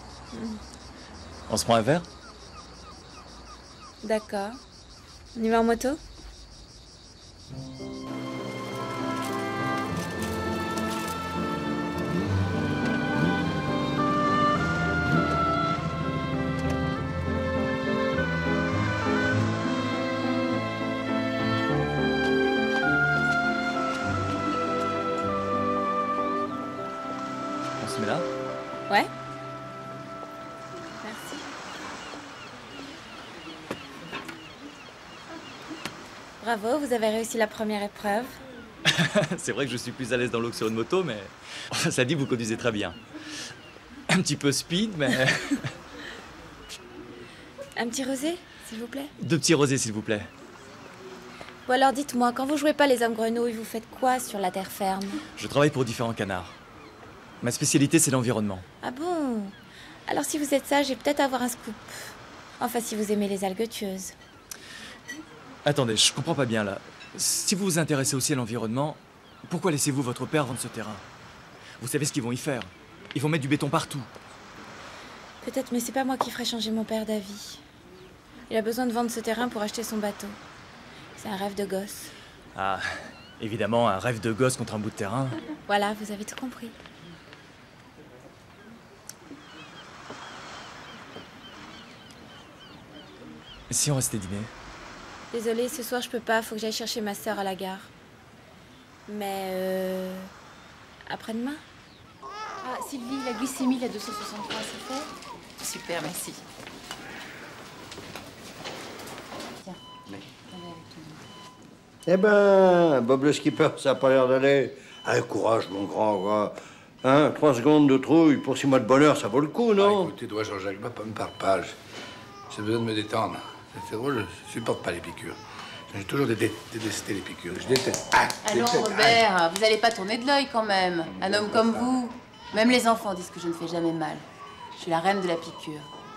On se prend un verre? D'accord. On y va en moto? On se met là? Ouais. Merci. Bravo, vous avez réussi la première épreuve. C'est vrai que je suis plus à l'aise dans l'eau que sur une moto, mais... Enfin, ça dit, vous conduisez très bien. Un petit peu speed, mais... Un petit rosé, s'il vous plaît? 2 petits rosés, s'il vous plaît. Bon alors dites-moi, quand vous jouez pas les hommes grenouilles, vous faites quoi sur la terre ferme? Je travaille pour différents canards. Ma spécialité, c'est l'environnement. Ah bon? Alors si vous êtes sage, j'ai peut-être avoir un scoop. Enfin, si vous aimez les algues tueuses. Attendez, je comprends pas bien, là. Si vous vous intéressez aussi à l'environnement, pourquoi laissez-vous votre père vendre ce terrain? Vous savez ce qu'ils vont y faire. Ils vont mettre du béton partout. Peut-être, mais c'est pas moi qui ferai changer mon père d'avis. Il a besoin de vendre ce terrain pour acheter son bateau. C'est un rêve de gosse. Ah, évidemment, un rêve de gosse contre un bout de terrain. Voilà, vous avez tout compris. Si on restait dîner? Désolée, ce soir je peux pas, faut que j'aille chercher ma sœur à la gare. Mais après-demain? Ah, Sylvie, la glycémie, la 263, c'est fait? Super, merci. Tiens, attendez avec tout le monde. Eh ben, Bob le skipper, ça a pas l'air d'aller. Allez, courage, mon grand gars. Hein, 3 secondes de trouille pour 6 mois de bonheur, ça vaut le coup, non? Ah, écoutez, toi, Jean-Jacques, va pas me parle pas. J'ai besoin de me détendre. C'est drôle, je supporte pas les piqûres. J'ai toujours détesté les piqûres. Je déteste. Ah, Allons, déteste. Robert, vous allez pas tourner de l'œil quand même. Un homme comme vous. Même les enfants disent que je ne fais jamais mal. Je suis la reine de la piqûre.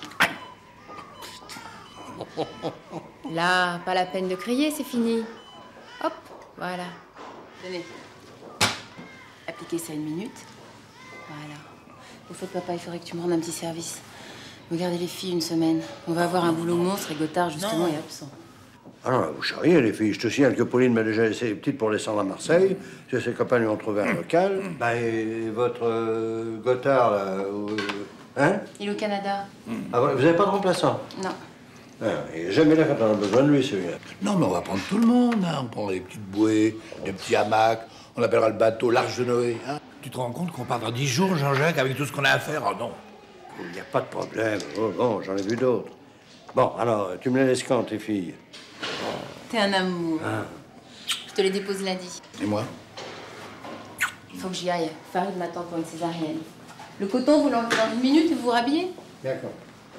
Là, pas la peine de crier, c'est fini. Hop, voilà. Tenez. Appliquez ça 1 minute. Voilà. Au fait, papa, il faudrait que tu me rendes un petit service. Regardez les filles 1 semaine. On va avoir un boulot monstre et Gothard, justement, est absent. Ah non, vous charriez, les filles. Je te signale que Pauline m'a déjà laissé les petites pour descendre à Marseille. Que ses copains lui ont trouvé un local. Bah, et votre Gothard, là, hein? Il est au Canada. Ah, vous avez pas de remplaçant? Non. Ah, il est jamais là quand on a besoin de lui, celui-là. Non, mais on va prendre tout le monde. Hein. On prendra des petites bouées, des petits hamacs. On appellera le bateau l'Arche de Noé. Hein. Tu te rends compte qu'on part dans 10 jours, Jean-Jacques, avec tout ce qu'on a à faire? Oh non. Il n'y a pas de problème. Oh, bon, j'en ai vu d'autres. Bon, alors, tu me les laisses quand, tes filles? T'es un amour. Ah. Je te les dépose lundi. Et moi? Il faut que j'y aille. Farid m'attend pour une césarienne. Le coton, vous l'enlevez dans 1 minute et vous vous rhabillez? D'accord.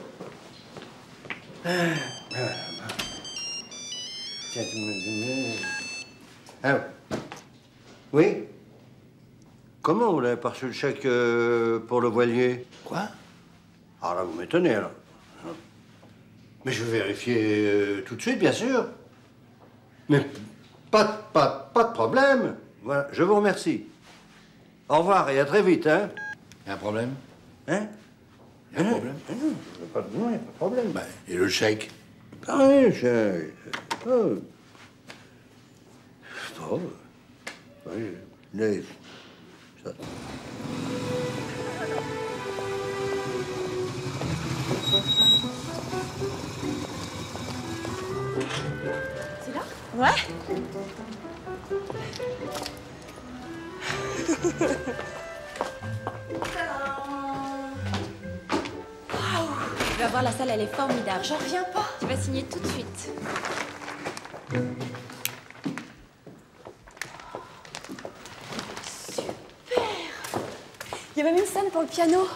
Tiens, tu me... Ah, oui? Comment vous l'avez pas reçu le chèque pour le voilier? Quoi? Alors là, vous m'étonnez, alors. Mais je vais vérifier tout de suite, bien sûr. Mais pas de problème. Voilà, je vous remercie. Au revoir et à très vite, hein? Y a un problème? Hein? Y a un problème? Non, il n'y a pas de problème. Bah, et le chèque? Ah oui, le chèque. Oh. Oh. Oui, les... Ça. C'est là? Ouais. Tu vas voir, la salle, elle est formidable. J'en reviens pas. Tu vas signer tout de suite. Super! Il y a même une scène pour le piano.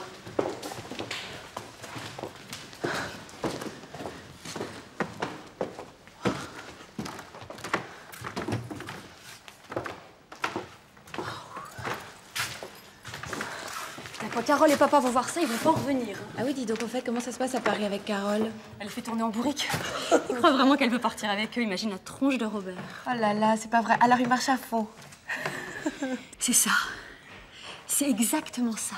Quand Carole et papa vont voir ça, ils vont pas en revenir. Ah oui, dis donc, en fait, comment ça se passe à Paris avec Carole? Elle fait tourner en bourrique. Il croit vraiment qu'elle veut partir avec eux. Imagine la tronche de Robert. Oh là là, c'est pas vrai. Alors il marche à fond. C'est ça. C'est exactement ça.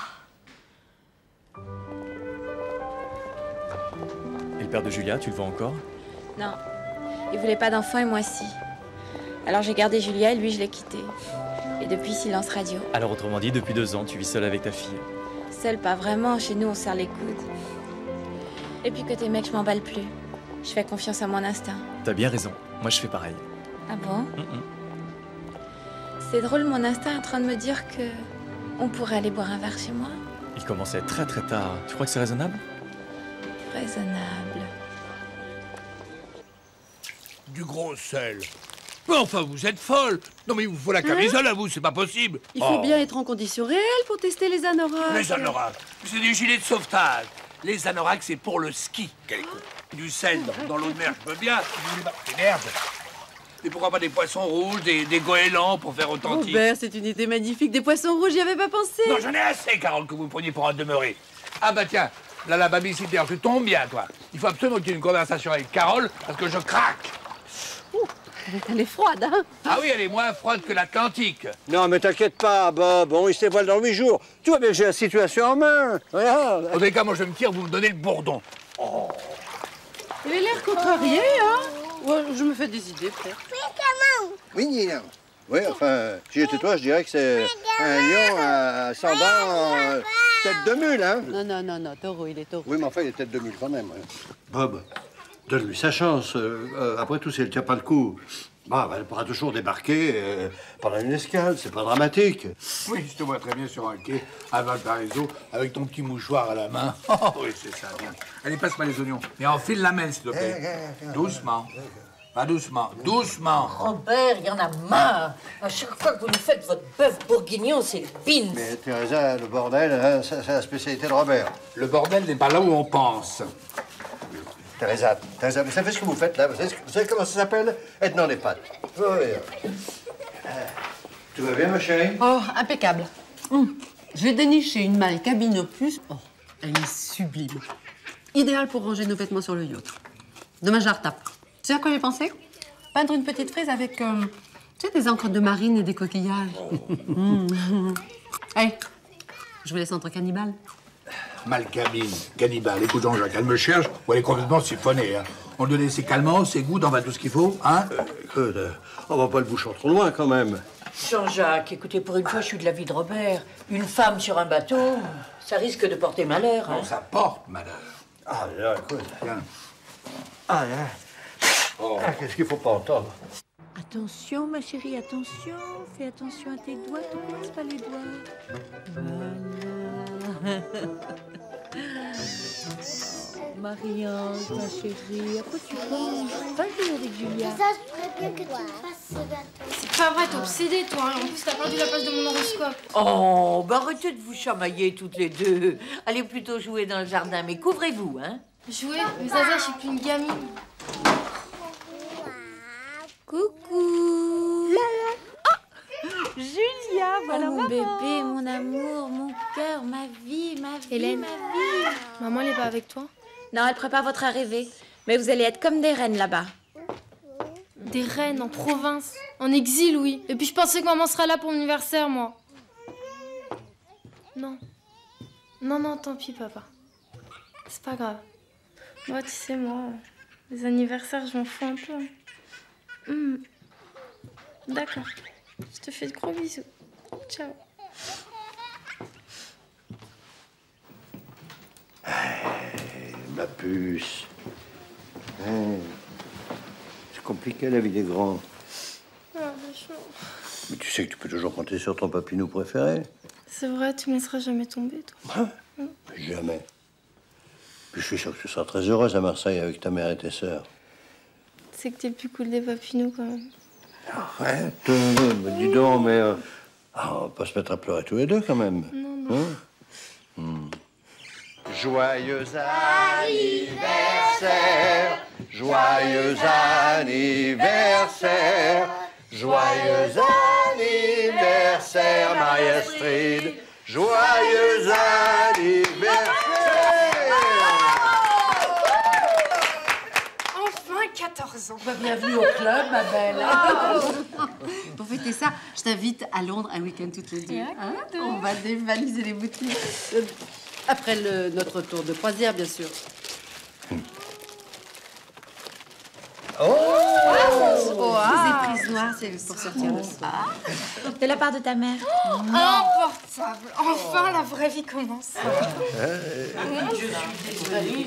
Et le père de Julia, tu le vois encore? Non, il voulait pas d'enfant et moi si. Alors j'ai gardé Julia et lui je l'ai quitté. Et depuis, silence radio. Alors autrement dit, depuis 2 ans, tu vis seule avec ta fille. Seule, pas vraiment. Chez nous, on serre les coudes. Et puis côté mec, je m'emballe plus. Je fais confiance à mon instinct. T'as bien raison. Moi, je fais pareil. Ah bon? C'est drôle, mon instinct est en train de me dire que on pourrait aller boire un verre chez moi. Il commence à être très très tard. Tu crois que c'est raisonnable? Raisonnable. Du gros sel. Mais enfin, vous êtes folle. Non, mais il vous faut la camisole à vous, c'est pas possible. Il faut bien être en conditions réelles pour tester les anoraks. Les anoraks, c'est des gilets de sauvetage. Les anoraks, c'est pour le ski. Quel con. Du sel dans l'eau de mer, je veux bien. Des merdes. Et pourquoi pas des poissons rouges, des goélands pour faire authentique? Robert, c'est une idée magnifique. Des poissons rouges, j'y avais pas pensé. Non, j'en ai assez, Carole, que vous me preniez pour un demeuré. Ah bah tiens, là, la babysitter, tu tombes bien, toi. Il faut absolument qu'il y ait une conversation avec Carole, parce que je craque. Elle est froide, hein? Ah oui, elle est moins froide que l'Atlantique. Non, mais t'inquiète pas, Bob. On se dévoile dans 8 jours. Tu vois bien que j'ai la situation en main. Regarde. En tous les cas, moi, je me tire, vous me donnez le bourdon. Oh. Il a l'air contrarié, hein? Ouais, je me fais des idées, peut-être. Oui, oui, enfin, si j'étais toi, je dirais que c'est un lion à 100 dents, tête de mule, hein? Non, taureau, il est taureau. Oui, mais enfin, il est tête de mule quand même. Hein. Bob, donne-lui sa chance. Après tout, si elle tient pas le coup, bah, elle pourra toujours débarquer pendant une escale, c'est pas dramatique. Oui, je te vois très bien sur un quai à Valparaiso avec ton petit mouchoir à la main. Oh, oui, c'est ça, bien. Allez, passe-moi les oignons. Mais enfile la main, s'il te plaît. Doucement. Pas doucement, doucement. Robert, il y en a marre. À chaque fois que vous nous faites votre bœuf bourguignon, c'est le pins. Mais Teresa, le bordel, hein, c'est la spécialité de Robert. Le bordel n'est pas là où on pense. Teresa, vous savez ce que vous faites là? Vous savez comment ça s'appelle? Être dans les pattes. Oui. Tout va bien, ma chérie? Oh, impeccable. J'ai déniché une malle cabine au plus. Oh, elle est sublime. Idéale pour ranger nos vêtements sur le yacht. Demain, je la retape. Tu sais à quoi j'ai pensé? Peindre une petite frise avec, tu sais, des encres de marine et des coquillages. Allez, je vous laisse entre cannibales. Malcabine, cannibale, écoute Jean-Jacques, elle me cherche ou elle est complètement siphonnée, hein. On lui donne ses calmants, ses gouttes, on va tout ce qu'il faut, hein? Écoute, on va pas le bouchon trop loin quand même. Jean-Jacques, écoutez, pour une fois, je suis de l'avis de Robert. Une femme sur un bateau, ça risque de porter malheur. Non, ça porte malheur. Ah, là, écoute. Tiens. Ah, là. Oh. Ah, qu'est-ce qu'il faut pas entendre? Attention, ma chérie, attention. Fais attention à tes doigts, tu ne casses pas les doigts. Voilà. Oh, Marie-Ange, ma chérie, à quoi tu penses? Va jouer avec Julia. Ça, je ferais bien que tu me fasses ce gâteau. C'est pas vrai, t'es obsédée, toi. En plus, t'as perdu la place de mon horoscope. Oh, bah arrêtez de vous chamailler toutes les deux. Allez plutôt jouer dans le jardin, mais couvrez-vous, hein. Jouer? Mais Zaza, je suis plus une gamine. Coucou. Oh, Julia, voilà mon maman. bébé, mon amour, mon cœur, ma vie, Hélène, ma vie. Maman, elle est pas avec toi? Non, elle prépare votre arrivée. Mais vous allez être comme des reines là-bas. Des reines en province, en exil, oui. Et puis je pensais que maman serait là pour mon anniversaire, moi. Non. Non, tant pis, papa. C'est pas grave. Moi, tu sais, moi, les anniversaires, je m'en fous un peu. D'accord. Je te fais de gros bisous. Ciao. Ma puce. C'est compliqué la vie des grands. Ah, vachement. Mais tu sais que tu peux toujours compter sur ton papinou préféré. C'est vrai, tu me laisseras jamais tomber, toi. Jamais. Puis je suis sûr que tu seras très heureuse à Marseille avec ta mère et tes sœurs. C'est que t'es le plus cool des papinous, quand même. Arrête, dis donc, mais on va pas se mettre à pleurer tous les deux, quand même. Non. Joyeux anniversaire, joyeux anniversaire, joyeux anniversaire, Marie-Astrid, joyeux anniversaire. Enfin 14 ans. Bienvenue au club, ma belle. Pour fêter ça, je t'invite à Londres un week-end toutes les deux. Hein? On va dévaliser les boutiques. Après notre tour de croisière, bien sûr. Les prises noires, c'est pour sortir le soir. De la part de ta mère. Importable. Enfin, la vraie vie commence. Je suis désolée,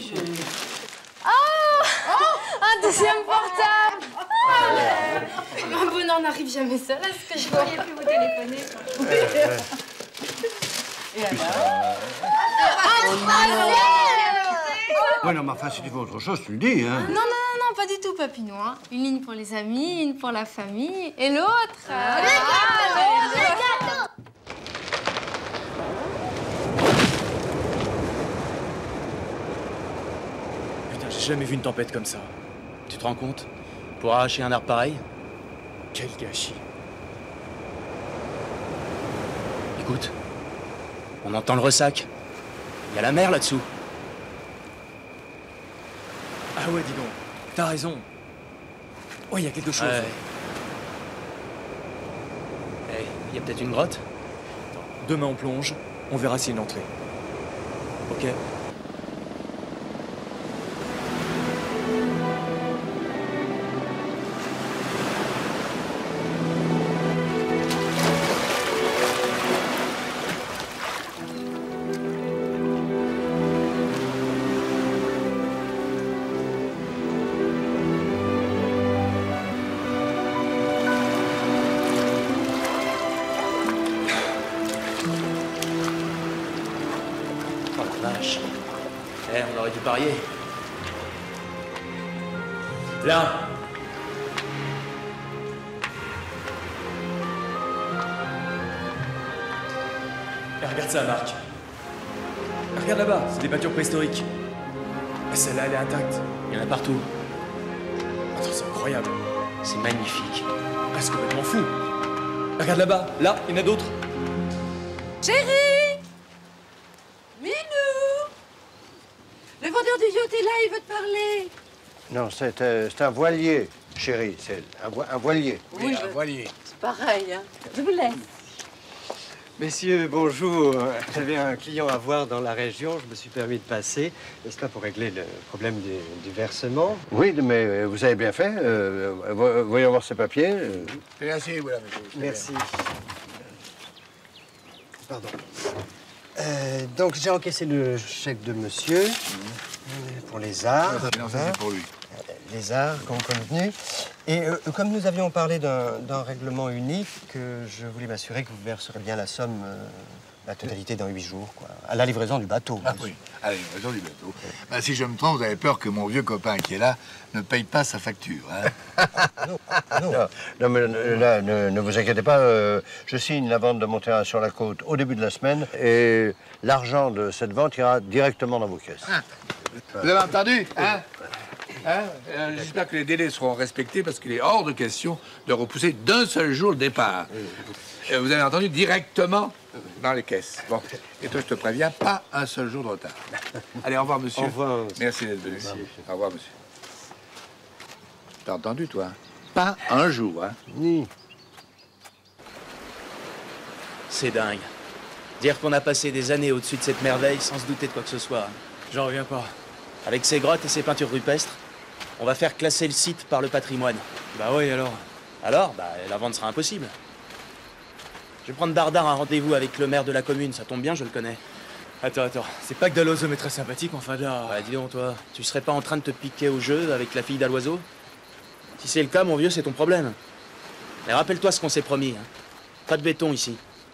Un deuxième portable. Un bonheur n'arrive jamais seul. Est-ce que je pourrais plus vous téléphoner? Et alors? Ouais, non, mais enfin, si tu veux autre chose, tu le dis, hein. Non, pas du tout, Papinou. Hein. Une ligne pour les amis, une pour la famille, et l'autre... Le gâteau. Putain, j'ai jamais vu une tempête comme ça. Tu te rends compte? Pour arracher un arbre pareil? Quel gâchis. Écoute, on entend le ressac. Il y a la mer là-dessous. Ah ouais, dis donc. T'as raison. Oh, il y a quelque chose. Eh, il y a peut-être une grotte. Demain, on plonge. On verra s'il y a une entrée. Ok? Eh, on aurait dû parier. Là. Et regarde ça, Marc. Regarde là-bas, c'est des peintures préhistoriques. Et celle-là, elle est intacte. Il y en a partout. Attends, c'est incroyable. C'est magnifique. Ah, c'est complètement fou. Regarde là-bas, là, il y en a d'autres. Chérie! Minou! Le vendeur du yacht est là, il veut te parler. Non, c'est un voilier, chérie. C'est un voilier. Oui, un voilier. C'est pareil, hein. Je vous laisse. Messieurs, bonjour. J'avais un client à voir dans la région. Je me suis permis de passer, n'est-ce pas, pour régler le problème du versement. Oui, mais vous avez bien fait. Voyons voir ces papiers. Merci, voilà, monsieur. Merci. Pardon. Donc, j'ai encaissé le chèque de monsieur pour les arts. Non, ça, c'est pour lui. Les arts, comme convenu. Et comme nous avions parlé d'un règlement unique, je voulais m'assurer que vous verserez bien la somme, la totalité dans 8 jours, quoi. À la livraison du bateau. Ah oui, à la livraison du bateau. Bah, si je me trompe, vous avez peur que mon vieux copain qui est là ne paye pas sa facture, hein? Non, mais là, ne vous inquiétez pas. Je signe la vente de mon terrain sur la côte au début de la semaine et l'argent de cette vente ira directement dans vos caisses. Ah. Vous avez entendu, hein? J'espère que les délais seront respectés parce qu'il est hors de question de repousser d'un seul jour le départ. Vous avez entendu, directement dans les caisses. Bon, et toi, je te préviens, pas un seul jour de retard. Allez, au revoir, monsieur. Au revoir. Merci d'être venu. Au revoir, monsieur. T'as entendu, toi? Pas un jour, hein? Ni. C'est dingue. Dire qu'on a passé des années au-dessus de cette merveille sans se douter de quoi que ce soit. J'en reviens pas. Avec ces grottes et ces peintures rupestres, on va faire classer le site par le patrimoine. Bah oui, alors? Alors, bah, la vente sera impossible. Je vais prendre Dardar un rendez-vous avec le maire de la commune, ça tombe bien, je le connais. Attends, c'est pas que Dalloiseau est très sympathique, enfin là... Bah dis donc, toi, tu serais pas en train de te piquer au jeu avec la fille d'Aloiseau? Si c'est le cas, mon vieux, c'est ton problème. Mais rappelle-toi ce qu'on s'est promis, hein. Pas de béton ici.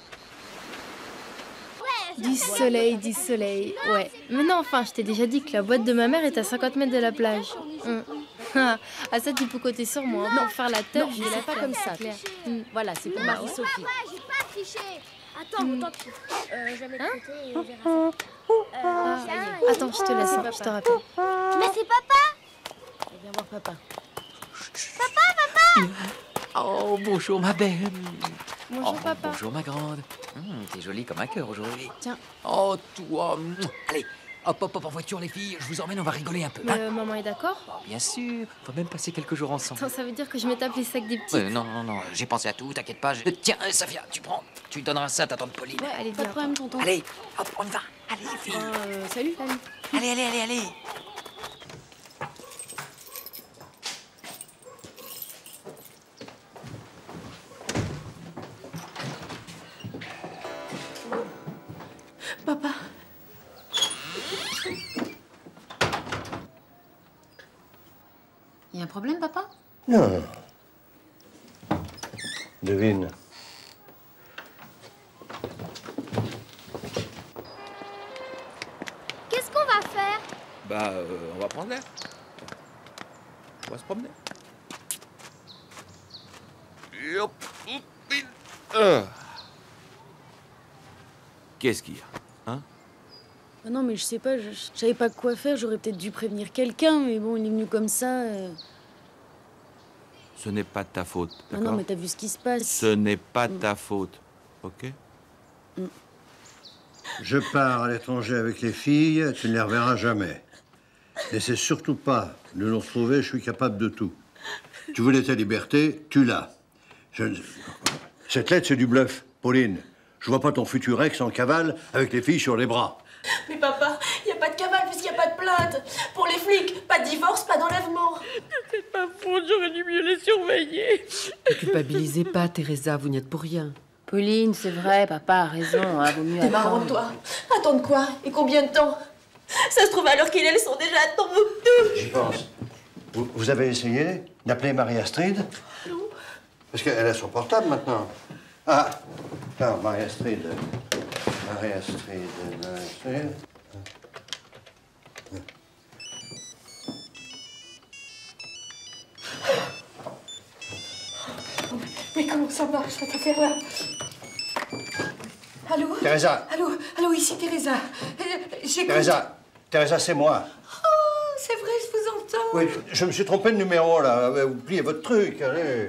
10 soleil, ouais. Mais non, enfin, je t'ai déjà dit que la boîte de ma mère est à 50 mètres de la plage. Ah, ça, tu peux compter sur moi. Non, faire la teuf, je l'ai pas comme ça. Voilà, c'est pour Marie-Sophie. J'ai pas triché. Attends, tant pis. Je vais m'écouter et on verra ça. Attends, je te laisse, je te rappelle. Mais c'est papa. Viens voir papa. Papa. Oh, bonjour ma belle. Bonjour papa. Bonjour ma grande. T'es jolie comme un cœur aujourd'hui. Tiens. Oh, toi. Allez, hop, en voiture les filles. Je vous emmène, on va rigoler un peu. Mais maman est d'accord? Bien sûr, faut même passer quelques jours ensemble. Attends, ça veut dire que je m'étape les sacs des petits. Non, j'ai pensé à tout, t'inquiète pas. Tiens, Safia, tu donneras ça à ta tante Pauline. Ouais, allez, Pas de problème, tonton. Allez, hop, on y va. Allez, les filles. Salut. Allez. Papa. Il y a un problème, papa? Non. Devine. Qu'est-ce qu'on va faire? Bah, on va prendre l'air. On va se promener. Qu'est-ce qu'il y a, hein? Ah non, mais je sais pas, je savais pas quoi faire. J'aurais peut-être dû prévenir quelqu'un, mais bon, il est venu comme ça. Ce n'est pas de ta faute, Ah d'accord? non, mais t'as vu ce qui se passe. Ce n'est pas de ta faute, ok? Je pars à l'étranger avec les filles, tu ne les reverras jamais. N'essaie surtout pas de nous retrouver, je suis capable de tout. Tu voulais ta liberté, tu l'as. Cette lettre, c'est du bluff, Pauline. Je vois pas ton futur ex en cavale avec les filles sur les bras. Mais papa, il n'y a pas de cavale puisqu'il n'y a pas de plainte. Pour les flics, pas de divorce, pas d'enlèvement. C'est pas faute, j'aurais dû mieux les surveiller. Ne culpabilisez pas, Teresa, vous n'y êtes pour rien. Pauline, c'est vrai, papa a raison, hein, vaut mieux T'es marrant, attendre. toi. Attendre quoi? Et combien de temps? Ça se trouve, à l'heure qu'il est, elles sont déjà à Tombouctou. J'y pense. Vous avez essayé d'appeler Marie-Astrid? Non. Parce qu'elle a son portable maintenant. Ah, attends, Marie-Astrid. comment ça marche, cette affaire-là? Allô? Teresa. Allô, ici Teresa. J'écoute. Teresa, c'est moi. Oh, c'est vrai, je vous entends. Oui, je me suis trompé de numéro, là. Oubliez votre truc, allez.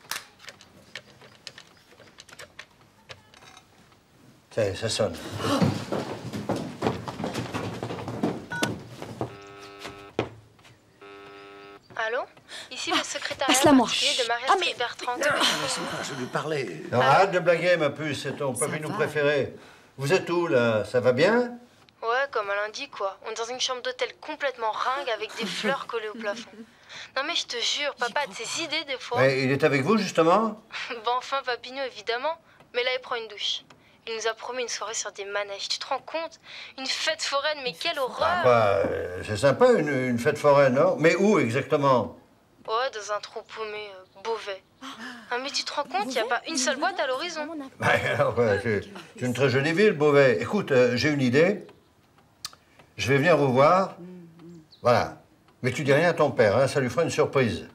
Ça sonne. Allô? Ici le secrétariat passe-la moi. particulier de Marie Bertrand. Je vais lui parler. Non, arrête de blaguer, ma puce, c'est ton papillon préféré. Vous êtes où, là? Ça va bien? Ouais, comme un lundi, quoi. On est dans une chambre d'hôtel complètement ringue avec des fleurs collées au plafond. Non mais je te jure, papa a de ses idées des fois. Mais il est avec vous, justement? Bon, enfin, Papineau, évidemment. Mais là, il prend une douche. Il nous a promis une soirée sur des manèges. Tu te rends compte? Une fête foraine, mais quelle horreur! C'est sympa, une fête foraine, non? Mais où, exactement? Ouais, dans un trou paumé, Beauvais. Ah, mais tu te rends compte, il n'y a pas une seule boîte à l'horizon. C'est une très jolie ville, Beauvais. Écoute, j'ai une idée. Je vais venir vous voir. Voilà. Mais tu dis rien à ton père, hein, ça lui fera une surprise.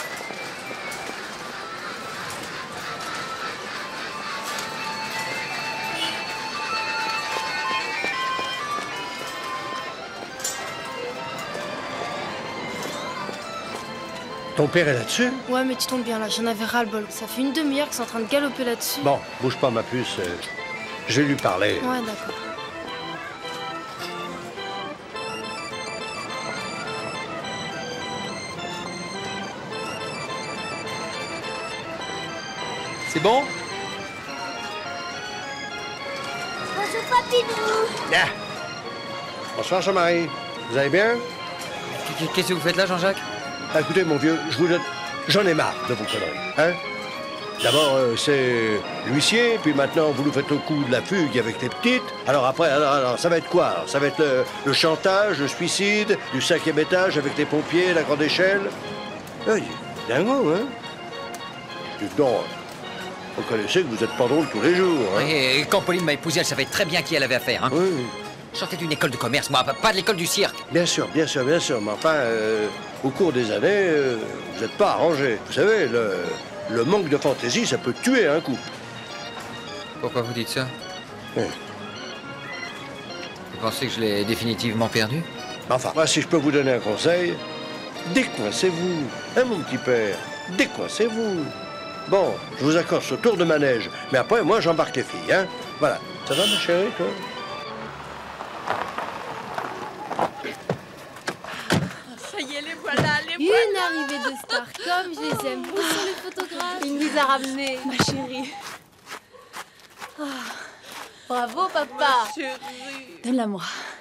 Ton père est là-dessus? Ouais, mais tu tombes bien là, j'en avais ras-le-bol. Ça fait une demi-heure qu'ils sont en train de galoper là-dessus. Bon, bouge pas, ma puce. Je vais lui parler. Ouais, d'accord. C'est bon? Bonjour, Papineau. Bonsoir, Jean-Marie. Vous allez bien? Qu'est-ce que vous faites là, Jean-Jacques? Écoutez, mon vieux, je vous donne... J'en ai marre de vos conneries, hein? D'abord, c'est l'huissier, puis maintenant, vous nous faites au coup de la fugue avec les petites. Alors après, alors, ça va être quoi? Ça va être le chantage, le suicide, du 5e étage avec les pompiers, la grande échelle? Oui, dingo, hein? Dites donc, vous connaissez que vous êtes pas drôle tous les jours, hein? Et quand Pauline m'a épousé, elle savait très bien qui elle avait affaire, hein? Oui. Je sortais d'une école de commerce, moi, pas de l'école du cirque. Bien sûr, mais enfin, au cours des années, vous n'êtes pas arrangé. Vous savez, le manque de fantaisie, ça peut tuer un couple. Pourquoi vous dites ça? Oui. Vous pensez que je l'ai définitivement perdu? Enfin, moi, si je peux vous donner un conseil, décoincez-vous, hein, mon petit père, décoincez-vous. Bon, je vous accorde ce tour de manège, mais après, moi, j'embarque les filles, hein. Voilà. Ça va, ma chérie, toi? Ça y est, les voilà, les voilà. Une arrivée de stars comme je les aime. Où sont les photographes? Il nous a ramenés. Ma chérie. Oh. Bravo, papa. Chérie. Donne-la-moi.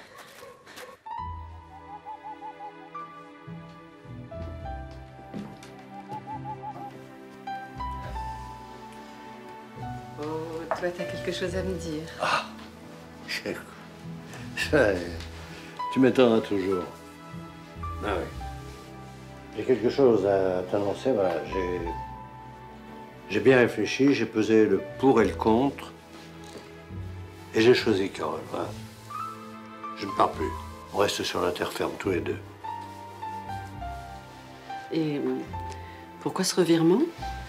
Oh, toi, t'as quelque chose à me dire. Ah, tu m'étonneras toujours. Ah oui. J'ai quelque chose à t'annoncer, voilà. J'ai bien réfléchi, j'ai pesé le pour et le contre, et j'ai choisi Carole, voilà. Je ne pars plus. On reste sur la terre ferme, tous les deux. Et pourquoi ce revirement?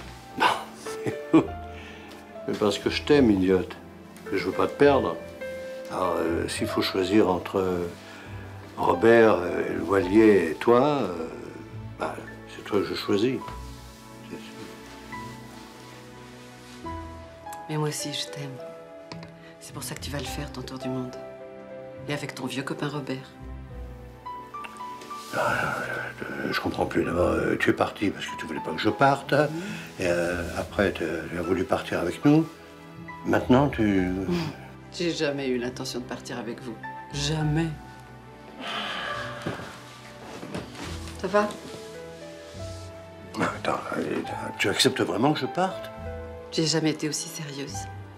Mais parce que je t'aime, idiote. Que je veux pas te perdre. Alors, s'il faut choisir entre Robert, Loilier et toi, c'est toi que je choisis. Mais moi aussi, je t'aime. C'est pour ça que tu vas le faire, ton tour du monde. Et avec ton vieux copain Robert. Je comprends plus. D'abord, tu es parti parce que tu voulais pas que je parte. Et après, tu as voulu partir avec nous. Maintenant, tu... J'ai jamais eu l'intention de partir avec vous. Jamais. Ça va? Attends, tu acceptes vraiment que je parte? J'ai jamais été aussi sérieuse.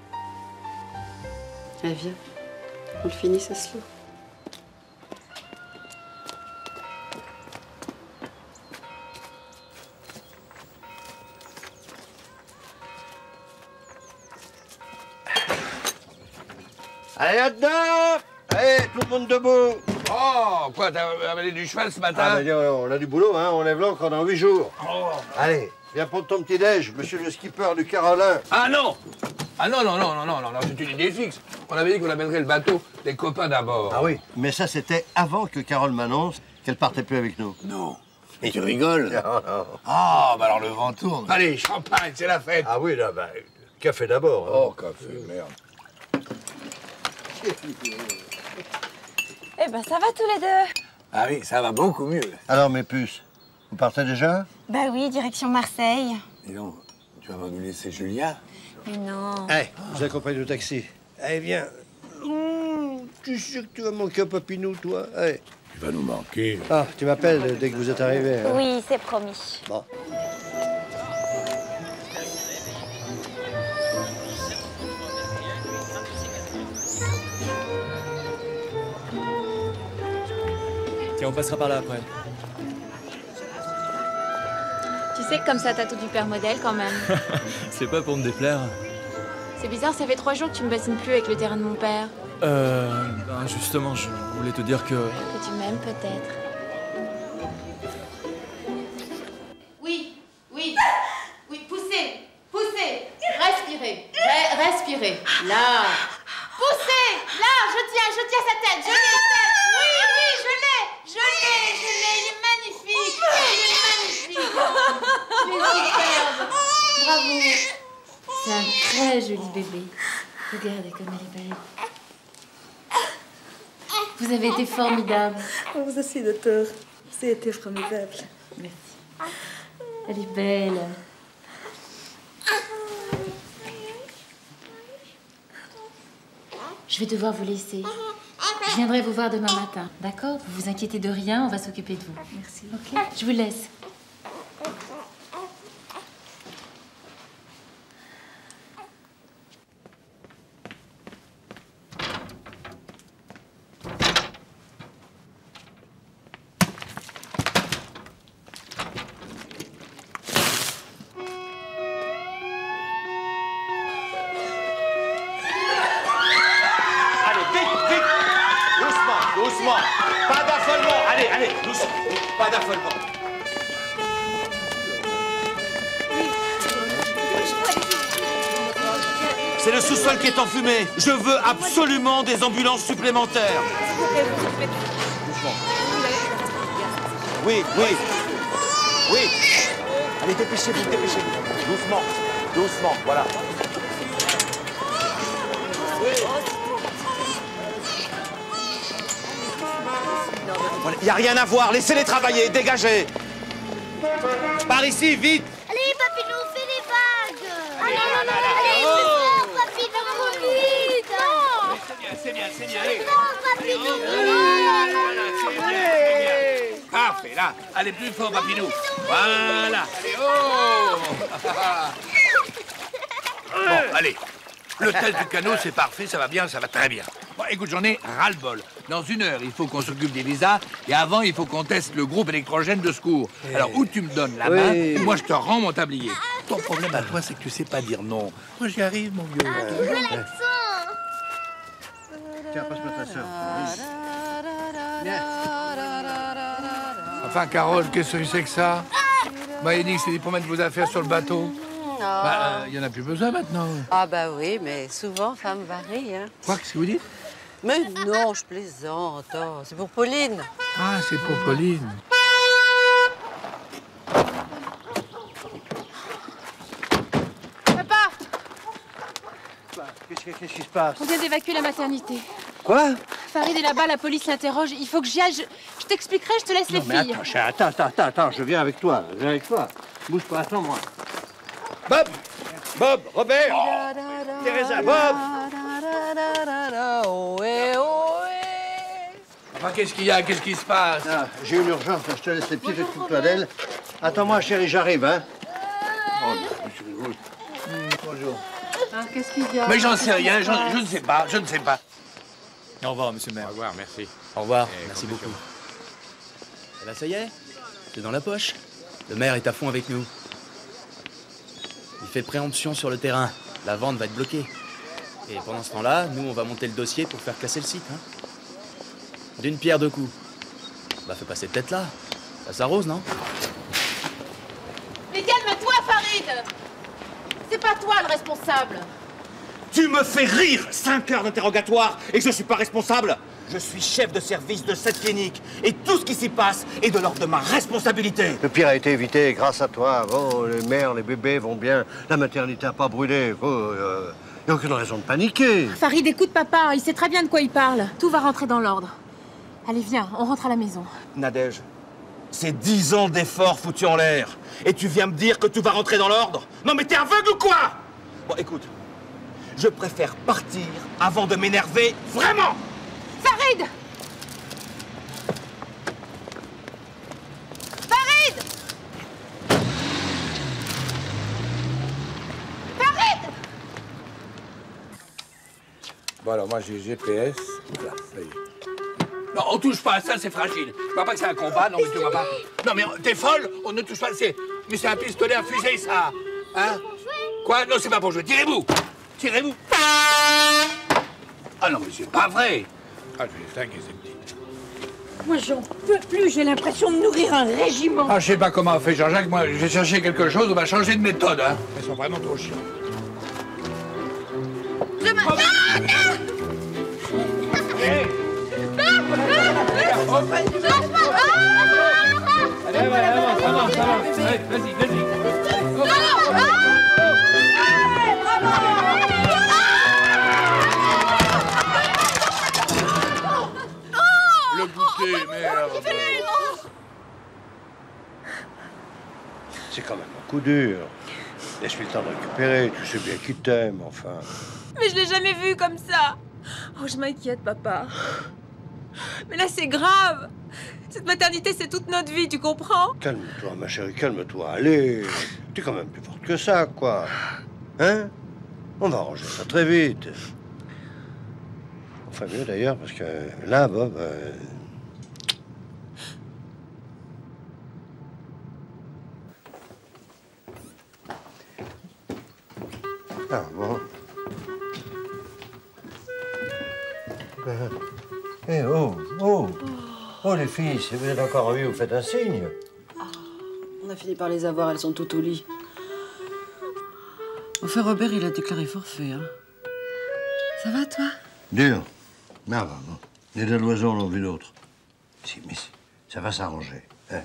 Allez, viens. On le finit, ça se loue. Allez, là-dedans! Allez, tout le monde debout! Oh, quoi, t'as amené du cheval ce matin? Ah, on a du boulot, hein, on lève l'ancre dans 8 jours. Oh. Allez, Viens prendre ton petit-déj, monsieur le skipper du Carolin. Ah non! Ah non, c'est une idée fixe. On avait dit qu'on appellerait le bateau les copains d'abord. Ah oui, mais ça, c'était avant que Carole m'annonce qu'elle partait plus avec nous. Non. Mais tu rigoles? Non, non. Ah, bah alors le vent tourne. Allez, champagne, c'est la fête. Ah oui, là, bah, café d'abord. Hein. Oh, café, merde. Eh ben, ça va tous les deux. Ah oui, ça va beaucoup mieux. Alors, mes puces, vous partez déjà? Bah oui, direction Marseille. Et non, tu vas nous laisser Julia? Mais non. Hey, je vous accompagne au taxi. Allez, viens. Tu es sûr que tu vas manquer un papinou, toi? Hey. Tu vas nous manquer. Ah, tu m'appelles dès que vous êtes arrivés. Hein? Oui, c'est promis. Bon. Tiens, on passera par là après. Tu sais que comme ça, t'as tout du père modèle quand même. C'est pas pour me déplaire. C'est bizarre, ça fait 3 jours que tu me bassines plus avec le terrain de mon père. Ben justement, je voulais te dire que... Que tu m'aimes peut-être. Oui, poussez, respirez, respirez. Là. Poussez, là, je tiens sa tête, je l'ai, oui, je l'ai, il est magnifique, il est superbe, bravo. C'est un très joli bébé. Regardez comme elle est belle. Vous avez été formidable. Vous aussi, docteur. Vous avez été formidable. Merci. Elle est belle. Je vais devoir vous laisser. Je viendrai vous voir demain matin, d'accord? Vous vous inquiétez de rien, on va s'occuper de vous. Merci. Ok, je vous laisse. Doucement, pas d'affolement. Allez, doucement, pas d'affolement. C'est le sous-sol qui est enfumé. Je veux absolument des ambulances supplémentaires. Doucement. Oui. Allez, dépêchez-vous. Doucement, voilà. Il n'y a rien à voir, laissez-les travailler, dégagez. Par ici, vite. Allez, Papinou, fais les vagues. Ah non, allez, Oh. plus fort, Papinou, vite. Non. C'est bien, allez. Non, Papinou, Allez. Parfait, là. Allez, plus fort, Papinou. Voilà. Allez, oh. Bon, allez. Le tel du canot, c'est parfait, ça va bien, ça va très bien. Bon, écoute, j'en ai ras-le-bol. Dans 1 heure, il faut qu'on s'occupe des visas, et avant, il faut qu'on teste le groupe électrogène de secours. Alors, où tu me donnes la main, et moi, je te rends mon tablier. Ton problème à toi, c'est que tu sais pas dire non. Moi, j'y arrive, mon vieux. Tiens, passe-moi ta sœur. Enfin, Carole, qu'est-ce que c'est que ça? Bah, il dit que c'est pour mettre vos affaires sur le bateau. Bah, il y en a plus besoin maintenant. Ah bah oui, mais souvent, femme varie, hein. Quoi, qu'est-ce que vous dites? Mais non, je plaisante. Oh, c'est pour Pauline. Ah, c'est pour Pauline. Papa, Qu'est-ce qui se passe? on vient d'évacuer la maternité. Quoi? Farid est là-bas, la police l'interroge. Il faut que j'y aille. Je t'expliquerai, je te laisse les Mais filles. attends, je viens avec toi. Bouge pas, attends-moi. Bob, Robert, Teresa, Bob. Enfin, qu'est-ce qu'il y a? Qu'est-ce qui se passe? Ah, j'ai une urgence, je te laisse les pieds, occupe-toi d'elle. Attends-moi, chérie, j'arrive, hein. Oh, je rigole. Bonjour. Ah, qu'est-ce qu'il y a? Mais j'en sais rien, je ne sais pas. Au revoir, monsieur le maire. Au revoir, merci. Au revoir, merci beaucoup. Et là, ça y est, c'est dans la poche. Le maire est à fond avec nous. Il fait préemption sur le terrain. La vente va être bloquée. Et pendant ce temps-là, nous, on va monter le dossier pour faire classer le site. Hein. D'une pierre deux coups. Bah, fais pas cette tête-là. Ça s'arrose, non? Mais calme-toi, Farid! C'est pas toi le responsable! Tu me fais rire! 5 heures d'interrogatoire et je suis pas responsable! Je suis chef de service de cette clinique et tout ce qui s'y passe est de l'ordre de ma responsabilité. Le pire a été évité grâce à toi. Oh, les mères, les bébés vont bien. La maternité n'a pas brûlé. Oh, y a aucune raison de paniquer. Farid, écoute papa, il sait très bien de quoi il parle. Tout va rentrer dans l'ordre. Allez, viens, on rentre à la maison. Nadège, c'est 10 ans d'efforts foutus en l'air. Et tu viens me dire que tout va rentrer dans l'ordre? Non mais t'es aveugle ou quoi? Bon, écoute, je préfère partir avant de m'énerver vraiment. Farid! Farid! Farid! Bon alors moi j'ai GPS. Voilà, ça y est. Non, on touche pas à ça, c'est fragile. Je vois pas que c'est un combat, non mais tu vois pas. Non mais t'es folle, on ne touche pas, mais c'est un pistolet à fusée ça. Hein? Quoi? Non, c'est pas pour jouer. Tirez-vous! Tirez-vous! Ah non mais c'est pas vrai! Ah, je vais les flinguer, ces petites. Moi, j'en peux plus. J'ai l'impression de nourrir un régiment. Ah, je sais pas comment on fait Jean-Jacques. Moi, je vais chercher quelque chose. On va changer de méthode, hein. Elles sont vraiment trop chiantes. Je m'en... Allez, ça va. Allez, vas-y. Le goûter, merde. C'est quand même un coup dur. Laisse-lui le temps de récupérer. Tu sais bien qu'il t'aime, enfin. Mais je l'ai jamais vu comme ça. Oh, je m'inquiète, papa. Mais là, c'est grave. Cette maternité, c'est toute notre vie, tu comprends? Calme-toi, ma chérie, calme-toi. Allez, t'es quand même plus forte que ça, quoi. Hein? On va arranger ça très vite. Enfin, mieux d'ailleurs, parce que là, Bob... Ah, bon. Eh, oh, les filles, si vous êtes encore en vie, vous faites un signe. On a fini par les avoir, elles sont toutes au lit. Enfin, Robert, il a déclaré forfait, hein. Ça va, toi? Dur. Mais ah, bon. Les deux oiseaux l'ont vu l'autre. Si, mais ça va s'arranger. Hein?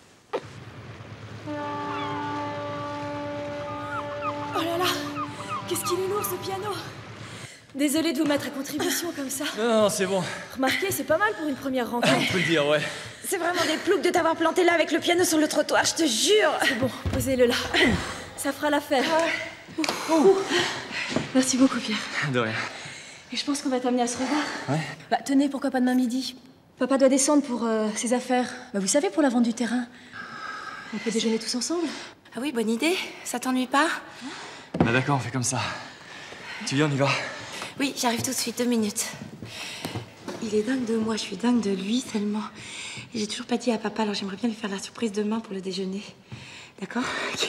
Oh là là, qu'est-ce qu'il est lourd, ce piano. Désolée de vous mettre à contribution comme ça. Non, c'est bon. Remarquez, c'est pas mal pour une première rentrée. On peut le dire, ouais. C'est vraiment des ploucs de t'avoir planté là avec le piano sur le trottoir, je te jure. C'est bon, posez-le là. Ça fera l'affaire. Merci beaucoup, Pierre. De rien. Et je pense qu'on va t'amener à ce revoir. Ouais. Bah, tenez, pourquoi pas demain midi? Papa doit descendre pour ses affaires. Bah, vous savez, pour la vente du terrain. On peut déjeuner tous ensemble. Ah oui, bonne idée. Ça t'ennuie pas? Bah d'accord, on fait comme ça. Tu viens, on y va? Oui, j'arrive tout de suite, 2 minutes. Il est dingue de moi, je suis dingue de lui seulement. Et j'ai toujours pas dit à papa, alors j'aimerais bien lui faire la surprise demain pour le déjeuner. D'accord? Ok.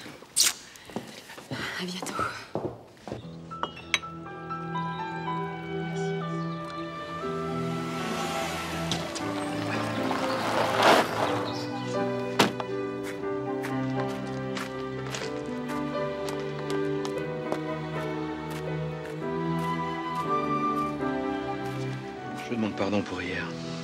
À bientôt. Je demande pardon pour hier.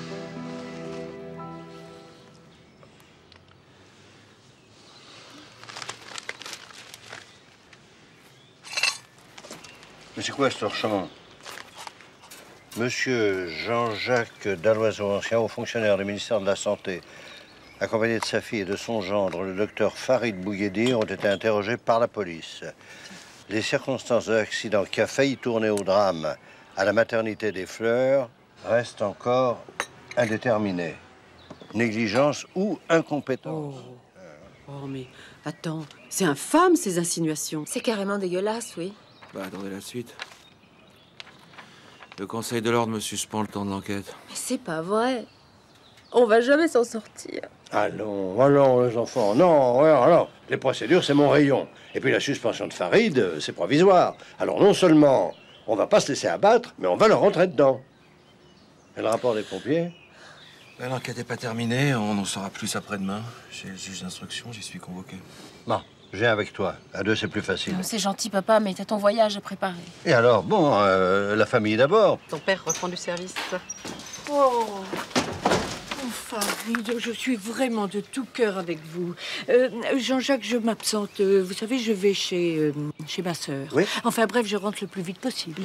Mais c'est quoi ce torchement? Monsieur Jean-Jacques Dalloiseau, ancien haut fonctionnaire du ministère de la Santé, accompagné de sa fille et de son gendre, le docteur Farid Bouguedir, ont été interrogés par la police. Les circonstances de l'accident qui a failli tourner au drame à la maternité des Fleurs restent encore indéterminées. Négligence ou incompétence. Oh, mais attends, c'est infâme, ces insinuations. C'est carrément dégueulasse, oui. Bah, attendez la suite. Le Conseil de l'ordre me suspend le temps de l'enquête. Mais c'est pas vrai. On va jamais s'en sortir. Allons, les enfants. Non, alors, les procédures, c'est mon rayon. Et puis la suspension de Farid, c'est provisoire. Alors non seulement on va pas se laisser abattre, mais on va leur rentrer dedans. Et le rapport des pompiers? L'enquête n'est pas terminée, on en saura plus après-demain. J'ai le juge d'instruction, j'y suis convoqué. Bon, Je viens avec toi. À deux, c'est plus facile. C'est gentil, papa, mais t'as ton voyage à préparer. Et alors, bon, la famille d'abord. Ton père reprend du service. Oh, Farid, je suis vraiment de tout cœur avec vous. Jean-Jacques, je m'absente. Vous savez, je vais chez ma sœur. Oui. Enfin bref, je rentre le plus vite possible.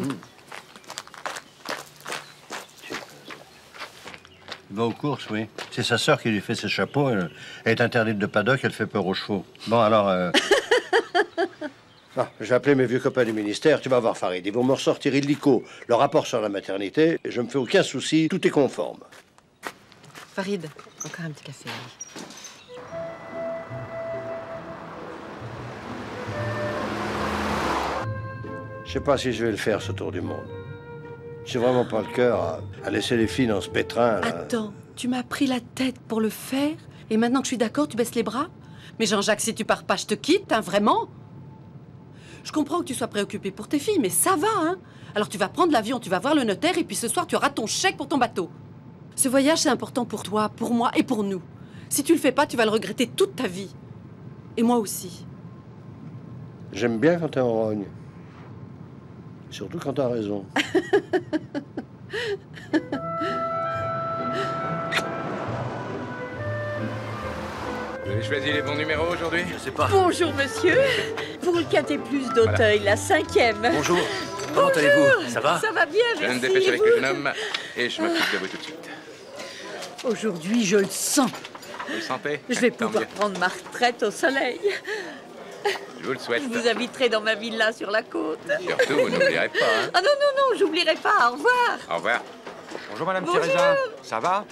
Il va aux courses, oui. C'est sa sœur qui lui fait ses chapeaux. Elle est interdite de paddock, elle fait peur aux chevaux. Bon, alors... Ah, j'ai appelé mes vieux copains du ministère. Tu vas voir, Farid. Ils vont me ressortir illico le rapport sur la maternité. Et je me fais aucun souci. Tout est conforme. Farid, encore un petit café. Je sais pas si je vais le faire, ce tour du monde. J'ai vraiment pas le cœur à laisser les filles dans ce pétrin. Là. Attends, tu m'as pris la tête pour le faire et maintenant que je suis d'accord, tu baisses les bras? Mais Jean-Jacques, si tu pars pas, je te quitte, hein, vraiment? Je comprends que tu sois préoccupé pour tes filles, mais ça va, hein? Alors tu vas prendre l'avion, tu vas voir le notaire et puis ce soir, tu auras ton chèque pour ton bateau. Ce voyage, c'est important pour toi, pour moi et pour nous. Si tu le fais pas, tu vas le regretter toute ta vie. Et moi aussi. J'aime bien quand t'es en rogne. Surtout quand t'as raison. Vous avez choisi les bons numéros aujourd'hui? Je sais pas. Bonjour, monsieur. Pour le Quintet Plus d'Auteuil, la 5e. Bonjour. Comment allez-vous? Ça va? Ça va bien, Je merci. me dépêche avec le jeune homme et je m'occupe de vous tout de suite. Aujourd'hui, je le sens. Vous le sentez? Je vais Tant pouvoir mieux. prendre ma retraite au soleil. Je vous le souhaite. Je vous inviterai dans ma villa sur la côte. Surtout, vous n'oublierez pas. Hein. Ah non, non, non, j'oublierai pas. Au revoir. Au revoir. Bonjour, Madame Bonjour. Teresa. Ça va?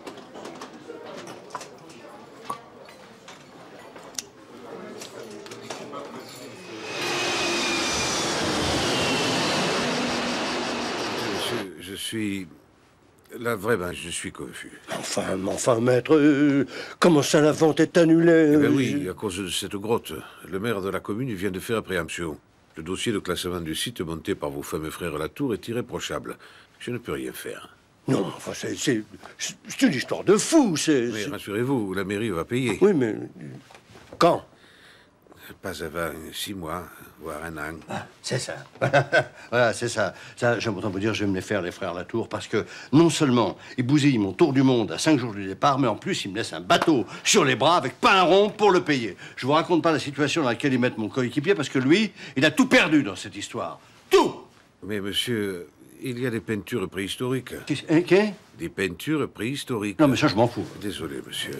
Je suis... Là, vraiment, je suis confus. Enfin, maître, comment ça, la vente est annulée? Eh bien oui, à cause de cette grotte. Le maire de la commune vient de faire préemption. Le dossier de classement du site monté par vos fameux frères Latour est irréprochable. Je ne peux rien faire. Non, enfin, c'est une histoire de fou, Mais rassurez-vous, la mairie va payer. Oui, mais... Quand? Pas avant 6 mois, voire 1 an. Ah, c'est ça. Voilà, c'est ça. Ça, j'aime autant vous dire, je vais me les faire, les frères Latour, parce que non seulement ils bousillent mon tour du monde à 5 jours du départ, mais en plus, ils me laissent un bateau sur les bras avec pas un rond pour le payer. Je vous raconte pas la situation dans laquelle ils mettent mon coéquipier, parce que lui, il a tout perdu dans cette histoire. Tout! Mais monsieur, il y a des peintures préhistoriques. Qu'est-ce? Des peintures préhistoriques. Non, mais ça, je m'en fous. Désolé, monsieur.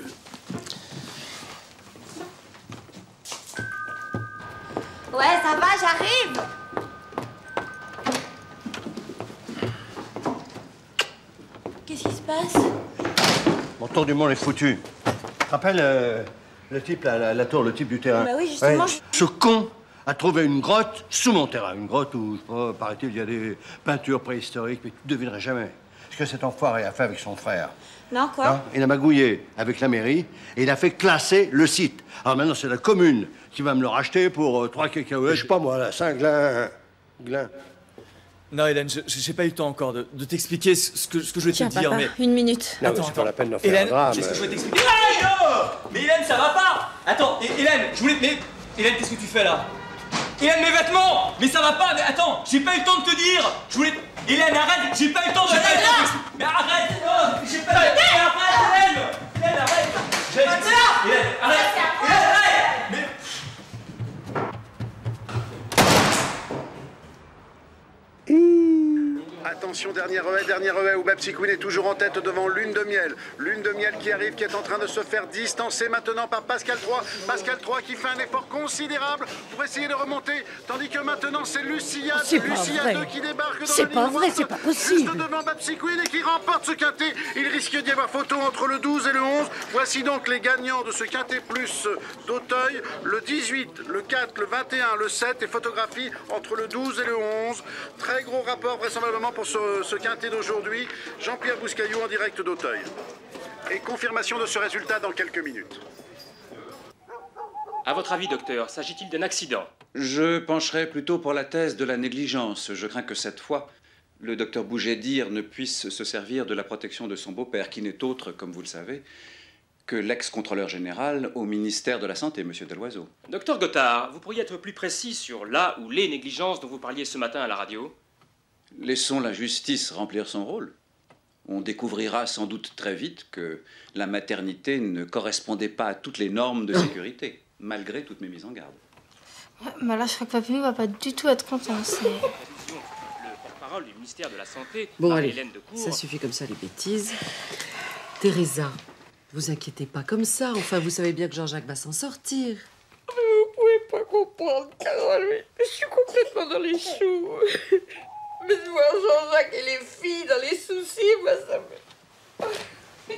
Ouais, ça va, j'arrive. Qu'est-ce qui se passe? Mon tour du monde est foutu. Tu te rappelles le type, la tour, le type du terrain? Bah oui, justement. Ouais, ce con a trouvé une grotte sous mon terrain. Une grotte où, je sais pas, paraît-il, il y a des peintures préhistoriques, mais tu ne devinerais jamais ce que cet enfoiré a fait avec son frère. Non, quoi? Hein? Il a magouillé avec la mairie et il a fait classer le site. Alors maintenant, c'est la commune qui va me le racheter pour 3 cacahuètes. Je sais pas moi, là, 5 glins. Non, Hélène, j'ai pas eu le temps encore de t'expliquer ce que je voulais Tiens, te dire, papa, mais... une minute. Non, mais c'est pas la peine d'en faire Hélène, un drame. qu'est-ce que je voulais t'expliquer? Mais Hélène, ça va pas! Attends, Hélène, je voulais... Mais... Hélène, qu'est-ce que tu fais, là? Hélène, mes vêtements! Mais ça va pas, mais attends, j'ai pas eu le temps de te dire! Je voulais... Hélène, arrête! J'ai pas eu le temps de... Mais arrête! Non, j'ai pas... Mais arrête, Hélène! Hélène, arrête! Hélène, arrête! Hélène, arrête! Mais... Attention, dernier relais, où Babsy Queen est toujours en tête devant Lune de Miel. Lune de Miel qui arrive, qui est en train de se faire distancer maintenant par Pascal 3. Pascal 3 qui fait un effort considérable pour essayer de remonter, tandis que maintenant c'est Lucia. C'est pas Lucia vrai. 2 qui débarque dans C'est la pas ligne vrai, droite, c'est pas possible. juste devant Babsy Queen et qui remporte ce quintet. Il risque d'y avoir photo entre le 12 et le 11. Voici donc les gagnants de ce quintet plus d'Auteuil. Le 18, le 4, le 21, le 7 et photographie entre le 12 et le 11. Très gros rapport vraisemblablement pour ce quintet d'aujourd'hui. Jean-Pierre Bouscaillou en direct d'Auteuil. Et confirmation de ce résultat dans quelques minutes. À votre avis, docteur, s'agit-il d'un accident? Je pencherai plutôt pour la thèse de la négligence. Je crains que cette fois, le docteur Bouget-Dire ne puisse se servir de la protection de son beau-père, qui n'est autre, comme vous le savez, que l'ex-contrôleur général au ministère de la Santé, monsieur Deloiseau. Docteur Gothard, vous pourriez être plus précis sur la ou les négligences dont vous parliez ce matin à la radio? Laissons la justice remplir son rôle. On découvrira sans doute très vite que la maternité ne correspondait pas à toutes les normes de sécurité, malgré toutes mes mises en garde. Bah là, je crois que Papinou va pas du tout être content. C'est... Le porte-parole du ministère de la Santé, Bon, allez, Marie-Hélène Decour... ça suffit comme ça, les bêtises. Teresa, vous inquiétez pas comme ça. Enfin, vous savez bien que Jean-Jacques va s'en sortir. Mais vous pouvez pas comprendre, Carole. Je suis complètement dans les choux. Mais de voir Jean-Jacques et les filles dans les soucis, moi, ça me...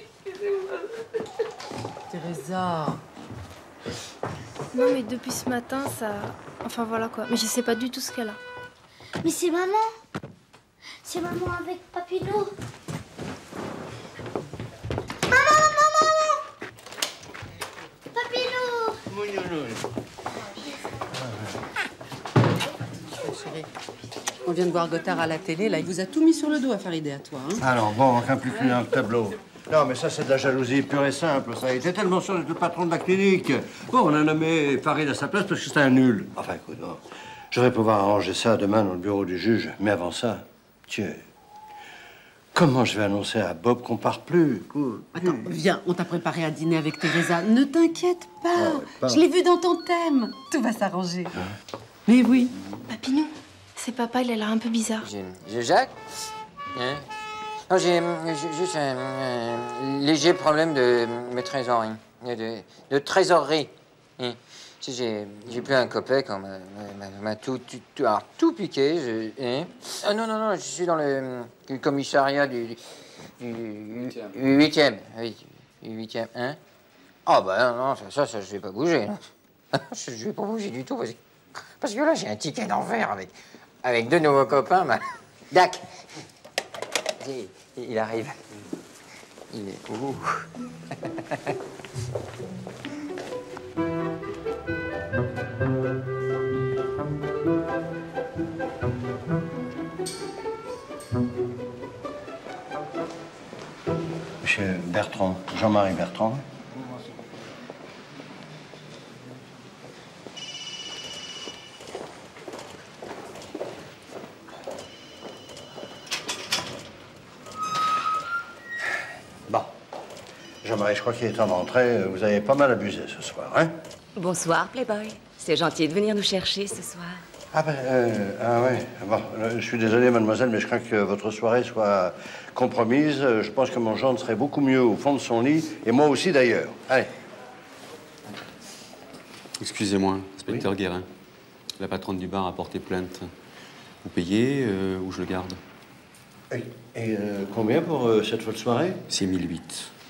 Teresa. Non, mais depuis ce matin, ça... Enfin, voilà quoi. Mais je sais pas du tout ce qu'elle a. Mais c'est maman. C'est maman avec Papinou. On vient de voir Gothard à la télé, là, il vous a tout mis sur le dos à faire idée à toi. Hein. Alors, bon, on plus plus dans le tableau. Non, mais ça, c'est de la jalousie pure et simple. Ça, il était tellement sûr d'être le patron de la clinique. Bon, on a nommé Farid à sa place parce que c'était un nul. Enfin, écoute, bon, je vais pouvoir arranger ça demain dans le bureau du juge. Mais avant ça, tiens, comment je vais annoncer à Bob qu'on part plus? Écoute, Attends, viens, on t'a préparé à dîner avec Teresa. Ne t'inquiète pas. pas. Je l'ai vu dans ton thème. Tout va s'arranger. Mais oui. Papinou, c'est papa, il a l'air un peu bizarre. Jacques? Hein? Non, j'ai juste un léger problème de trésorerie. De trésorerie. Hein? Tu sais, j'ai plus un copec, on m'a tout piqué. Hein? Ah non, je suis dans le commissariat du 8e. Oui, du 8e. Hein? Ah bah non, ça, je vais pas bouger. Je vais pas bouger du tout, parce que là, j'ai un ticket d'enfer avec deux nouveaux copains. Dac! Il arrive. Il est... Ouh. Monsieur Bertrand, Jean-Marie Bertrand. Bon. Jean-Marie, je crois qu'il est temps d'entrer. Vous avez pas mal abusé ce soir, hein? Bonsoir, Playboy. C'est gentil de venir nous chercher ce soir. Ah ben, ah ouais. Bon, je suis désolé, mademoiselle, mais je crains que votre soirée soit compromise. Je pense que mon gendre serait beaucoup mieux au fond de son lit, et moi aussi d'ailleurs. Allez. Excusez-moi, inspecteur Guérin. La patronne du bar a porté plainte. Vous payez ou je le garde? Et combien pour cette folle soirée? 6008.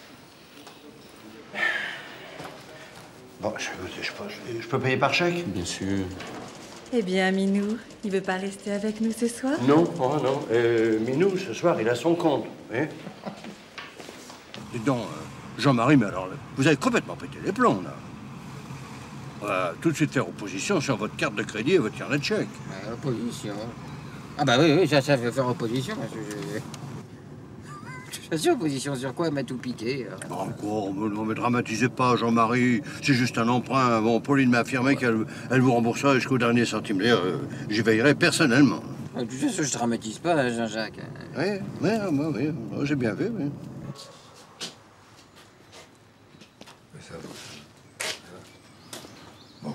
Bon, je peux payer par chèque? Bien sûr. Eh bien, Minou, il veut pas rester avec nous ce soir? Non, oh non. Minou, ce soir, il a son compte. Hein? Dites donc, Jean-Marie, mais alors, vous avez complètement pété les plombs, là. On va tout de suite faire opposition sur votre carte de crédit et votre carnet de chèque. Opposition? Ah bah oui, ça je vais faire opposition. Je suis opposition sur quoi? Elle m'a tout piqué. Encore, non mais dramatisez pas, Jean-Marie. C'est juste un emprunt. Bon, Pauline m'a affirmé qu'elle vous remboursera jusqu'au dernier centime. D'ailleurs, j'y veillerai personnellement. De toute façon, je dramatise pas, Jean-Jacques. Oui, j'ai bien vu, oui. Ça va. Bon.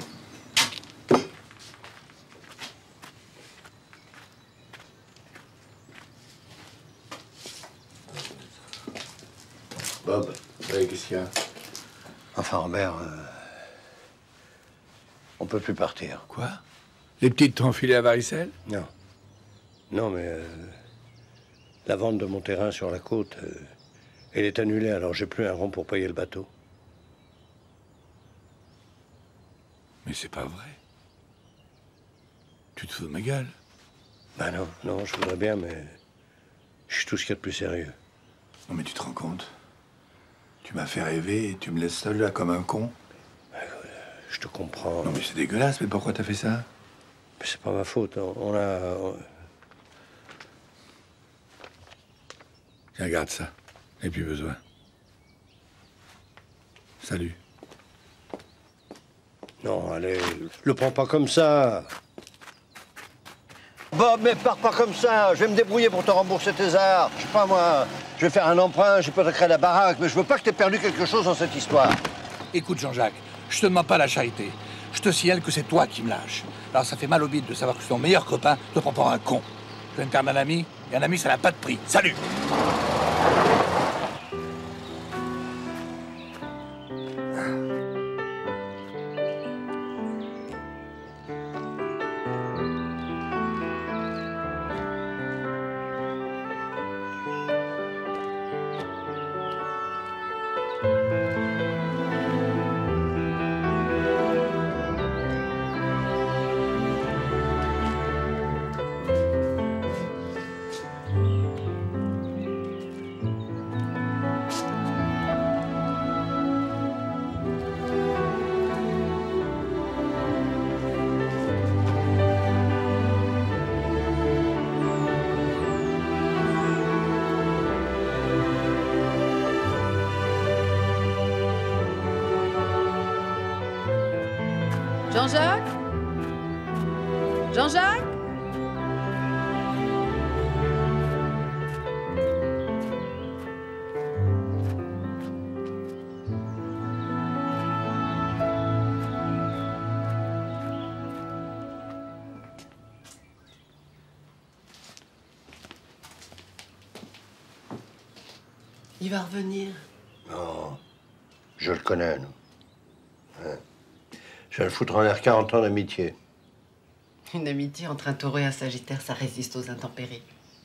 Bob, oui, qu'est-ce qu'il y a? Enfin, Robert, on peut plus partir. Quoi? Les petites t'ont filé à Varicelle? Non. Non, mais la vente de mon terrain sur la côte, elle est annulée, alors j'ai plus un rond pour payer le bateau. Mais c'est pas vrai. Tu te fous de ma gueule? Ben non, je voudrais bien, mais je suis tout ce qu'il y a de plus sérieux. Non, mais tu te rends compte? Tu m'as fait rêver et tu me laisses seul là comme un con? Je te comprends. Non, mais c'est dégueulasse, mais pourquoi t'as fait ça? Mais c'est pas ma faute, Tiens, garde ça. J'ai plus besoin. Salut. Non, allez, le prends pas comme ça. Bob, mais pars pas comme ça. Je vais me débrouiller pour te rembourser tes arts. Je sais pas, moi, je vais faire un emprunt, je peux te créer la baraque, mais je veux pas que t'aies perdu quelque chose dans cette histoire. Écoute, Jean-Jacques, je te demande pas la charité. Je te signale que c'est toi qui me lâches. Alors ça fait mal au bide de savoir que ton meilleur copain te prend pour un con. Je viens de perdre un ami, et un ami, ça n'a pas de prix. Salut! Jean-Jacques? Jean-Jacques? Il va revenir. Non, je le connais, non. Hein. Je vais le foutre en l'air 40 ans d'amitié. Une amitié entre un taureau et un sagittaire, ça résiste aux intempéries.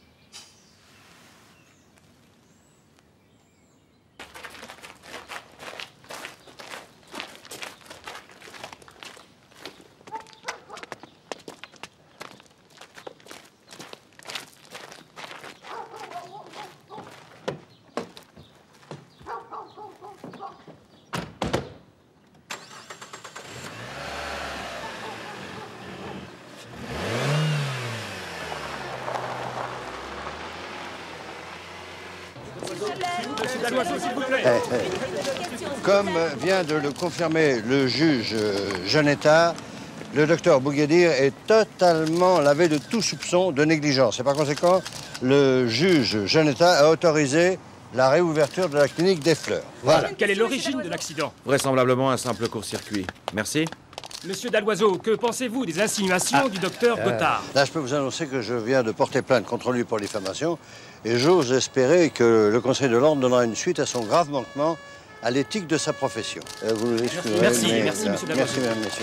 Comme vient de le confirmer le juge Janetta, le docteur Bouguedir est totalement lavé de tout soupçon de négligence. Et par conséquent, le juge Janetta a autorisé la réouverture de la clinique des Fleurs. Voilà. Quelle est l'origine de l'accident? Vraisemblablement un simple court-circuit. Merci. Monsieur Dalloiseau, que pensez-vous des insinuations du docteur Gothard? Là, je peux vous annoncer que je viens de porter plainte contre lui pour diffamation et j'ose espérer que le Conseil de l'Ordre donnera une suite à son grave manquement à l'éthique de sa profession. Vous nous excuserez, merci, mais, merci, monsieur Dalloiseau. Merci, mesdames, messieurs.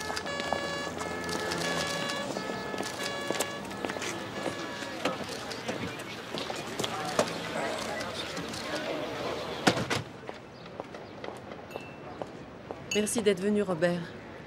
Merci d'être venu, Robert.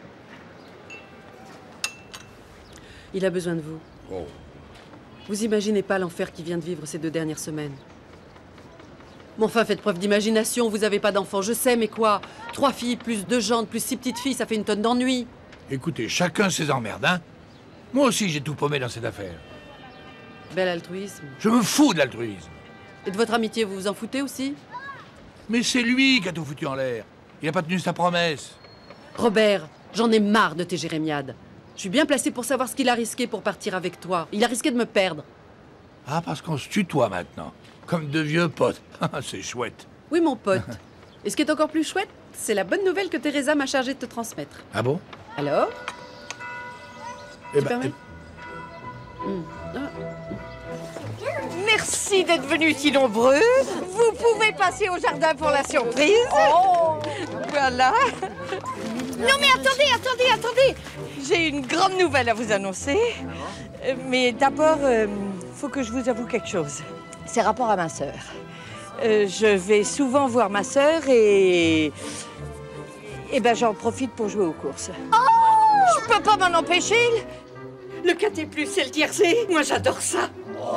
Il a besoin de vous. Oh. Vous imaginez pas l'enfer qu'il vient de vivre ces 2 dernières semaines. Mais enfin, faites preuve d'imagination, vous avez pas d'enfant, je sais, mais quoi? 3 filles, plus 2 gendres, plus 6 petites filles, ça fait une tonne d'ennuis. Écoutez, chacun ses emmerdes, hein? Moi aussi, j'ai tout paumé dans cette affaire. Bel altruisme. Je me fous de l'altruisme. Et de votre amitié, vous vous en foutez aussi? Mais c'est lui qui a tout foutu en l'air. Il n'a pas tenu sa promesse. Robert, j'en ai marre de tes jérémiades. Je suis bien placée pour savoir ce qu'il a risqué pour partir avec toi. Il a risqué de me perdre. Ah, parce qu'on se tutoie maintenant. Comme de vieux potes. C'est chouette. Oui, mon pote. Et ce qui est encore plus chouette, c'est la bonne nouvelle que Teresa m'a chargé de te transmettre. Ah bon? Alors? Eh ben, Merci d'être venus si nombreux. Vous pouvez passer au jardin pour la surprise. Oh, voilà. Non mais attendez. J'ai une grande nouvelle à vous annoncer. Mais d'abord, faut que je vous avoue quelque chose. C'est rapport à ma sœur. Je vais souvent voir ma sœur et ben j'en profite pour jouer aux courses. Oh! Je peux pas m'en empêcher. Le quintet plus, c'est le tiercé. Moi, j'adore ça.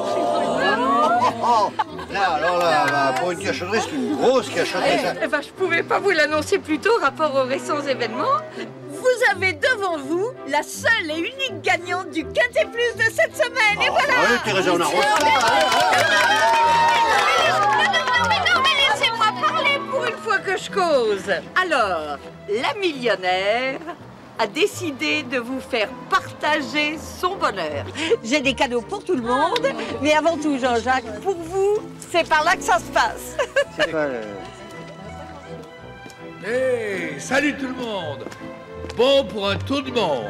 Là, alors là, pour une cachotterie, c'est une grosse cachotterie. Eh ben, je pouvais pas vous l'annoncer plus tôt, rapport aux récents événements. Vous avez devant vous la seule et unique gagnante du quintet plus de cette semaine. Et voilà. Oui, Teresa, on a Non, mais laissez-moi parler pour une fois que je cause. Alors, la millionnaire a décidé de vous faire partager son bonheur. J'ai des cadeaux pour tout le monde, mais avant tout, Jean-Jacques, pour vous, c'est par là que ça se passe. C'est pas Hey, salut tout le monde. Bon pour un tour du monde.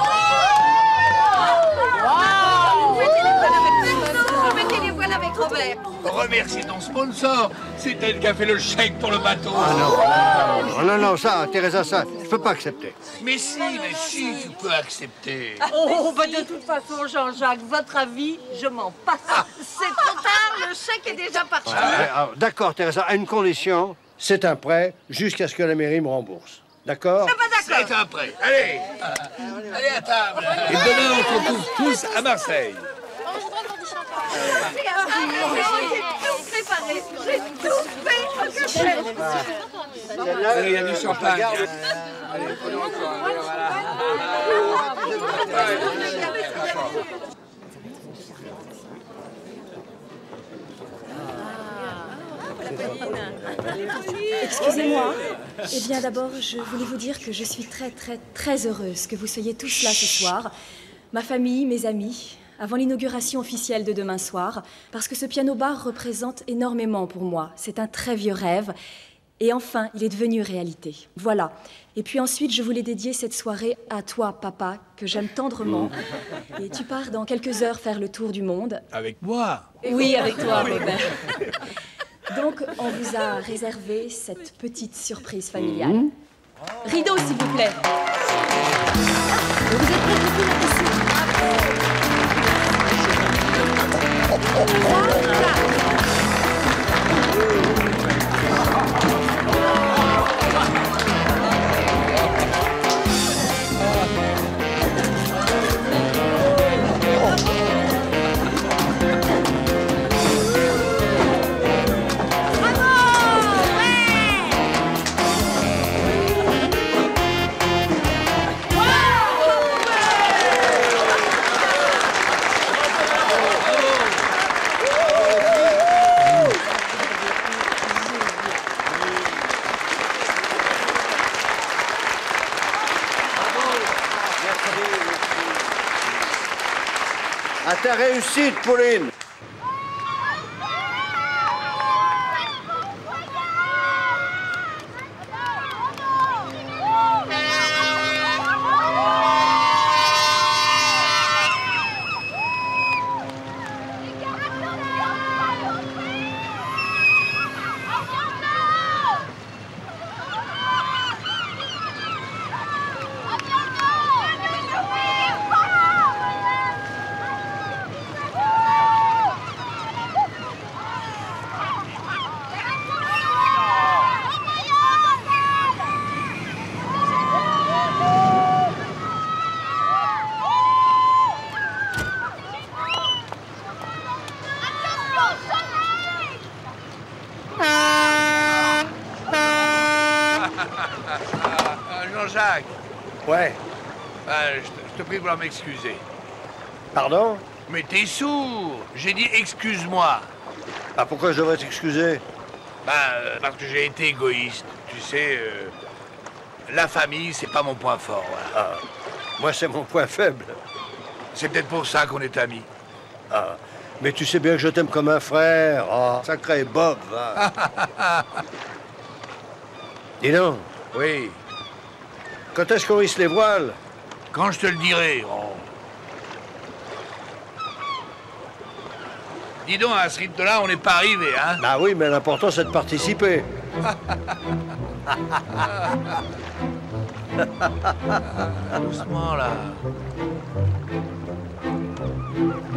Mettez les voiles avec Robert. Remercie ton sponsor. C'est elle qui a fait le chèque pour le bateau. Non, ça, Teresa, ça, je peux pas accepter. Mais si, tu peux accepter. Oh, bah de toute façon, Jean-Jacques, votre avis, je m'en passe. C'est trop tard, le chèque est déjà parti. D'accord, Teresa, à une condition, c'est un prêt jusqu'à ce que la mairie me rembourse. D'accord? C'est un prêt. Allez, allez à table. Et demain, on se retrouve tous à Marseille. J'ai tout préparé, j'ai tout fait. Allez, il y a du champagne. Allez, prenons encore. Excusez-moi. Eh bien, d'abord, je voulais vous dire que je suis très heureuse que vous soyez tous là ce soir. Ma famille, mes amis, avant l'inauguration officielle de demain soir, parce que ce piano-bar représente énormément pour moi. C'est un très vieux rêve. Et enfin, il est devenu réalité. Voilà. Et puis ensuite, je voulais dédier cette soirée à toi, papa, que j'aime tendrement. Et tu pars dans quelques heures faire le tour du monde. Avec moi? Oui, avec toi, Robert. Donc, on vous a réservé cette petite surprise familiale. Rideau, s'il vous plaît. Vous êtes prêts pour tout À ta réussite, Pauline. Jean-Jacques. Ouais. Je te prie de vouloir m'excuser. Pardon? Mais t'es sourd. J'ai dit excuse-moi. Ah, pourquoi je devrais t'excuser? Parce que j'ai été égoïste. Tu sais, la famille, c'est pas mon point fort. Voilà. Moi, c'est mon point faible. C'est peut-être pour ça qu'on est amis. Ah, mais tu sais bien que je t'aime comme un frère. Oh, sacré Bob, va. Dis donc. Oui. Quand est-ce qu'on hisse les voiles? Quand je te le dirai. Oh. Dis donc, à ce rythme-là, on n'est pas arrivé, hein? Bah oui, mais l'important, c'est de participer. Doucement, là.